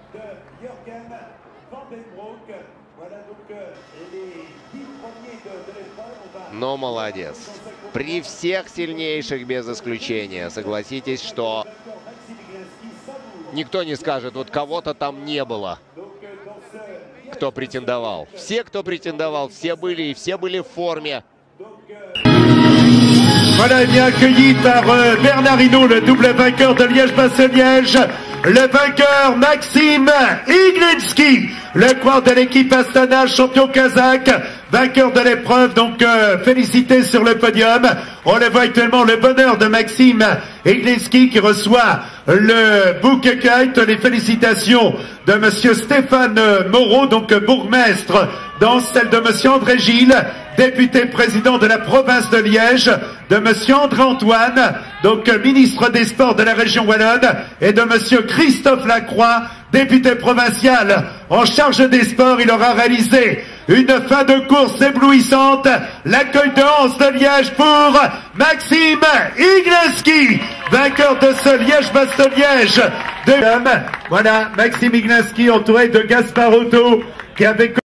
Speaker 11: Но молодец. При всех сильнейших без исключения. Согласитесь, что никто не скажет, вот кого-то там не было, кто претендовал. Все, кто претендовал, все были и все были в форме.
Speaker 3: Voilà, bien accueilli par euh, Bernard Hinault, le double vainqueur de Liège-Bastogne-Liège. Le vainqueur Maxime Iglinski, le coureur de l'équipe Astana, champion kazakh, vainqueur de l'épreuve. Donc euh, félicité sur le podium. On le voit actuellement, le bonheur de Maxime Iglinski qui reçoit le bouquet kite. Les félicitations de monsieur Stéphane Moreau, donc bourgmestre, dans celle de monsieur André Gilles, député président de la province de Liège, de monsieur André Antoine, donc ministre des Sports de la région wallonne, et de monsieur Christophe Lacroix, député provincial en charge des sports. Il aura réalisé une fin de course éblouissante. L'accueil de Anse de Liège pour Maxime Iglinski, vainqueur de ce Liège-Bastogne-Liège. Voilà, Maxime Iglinski entouré de Gaspard Otto qui avait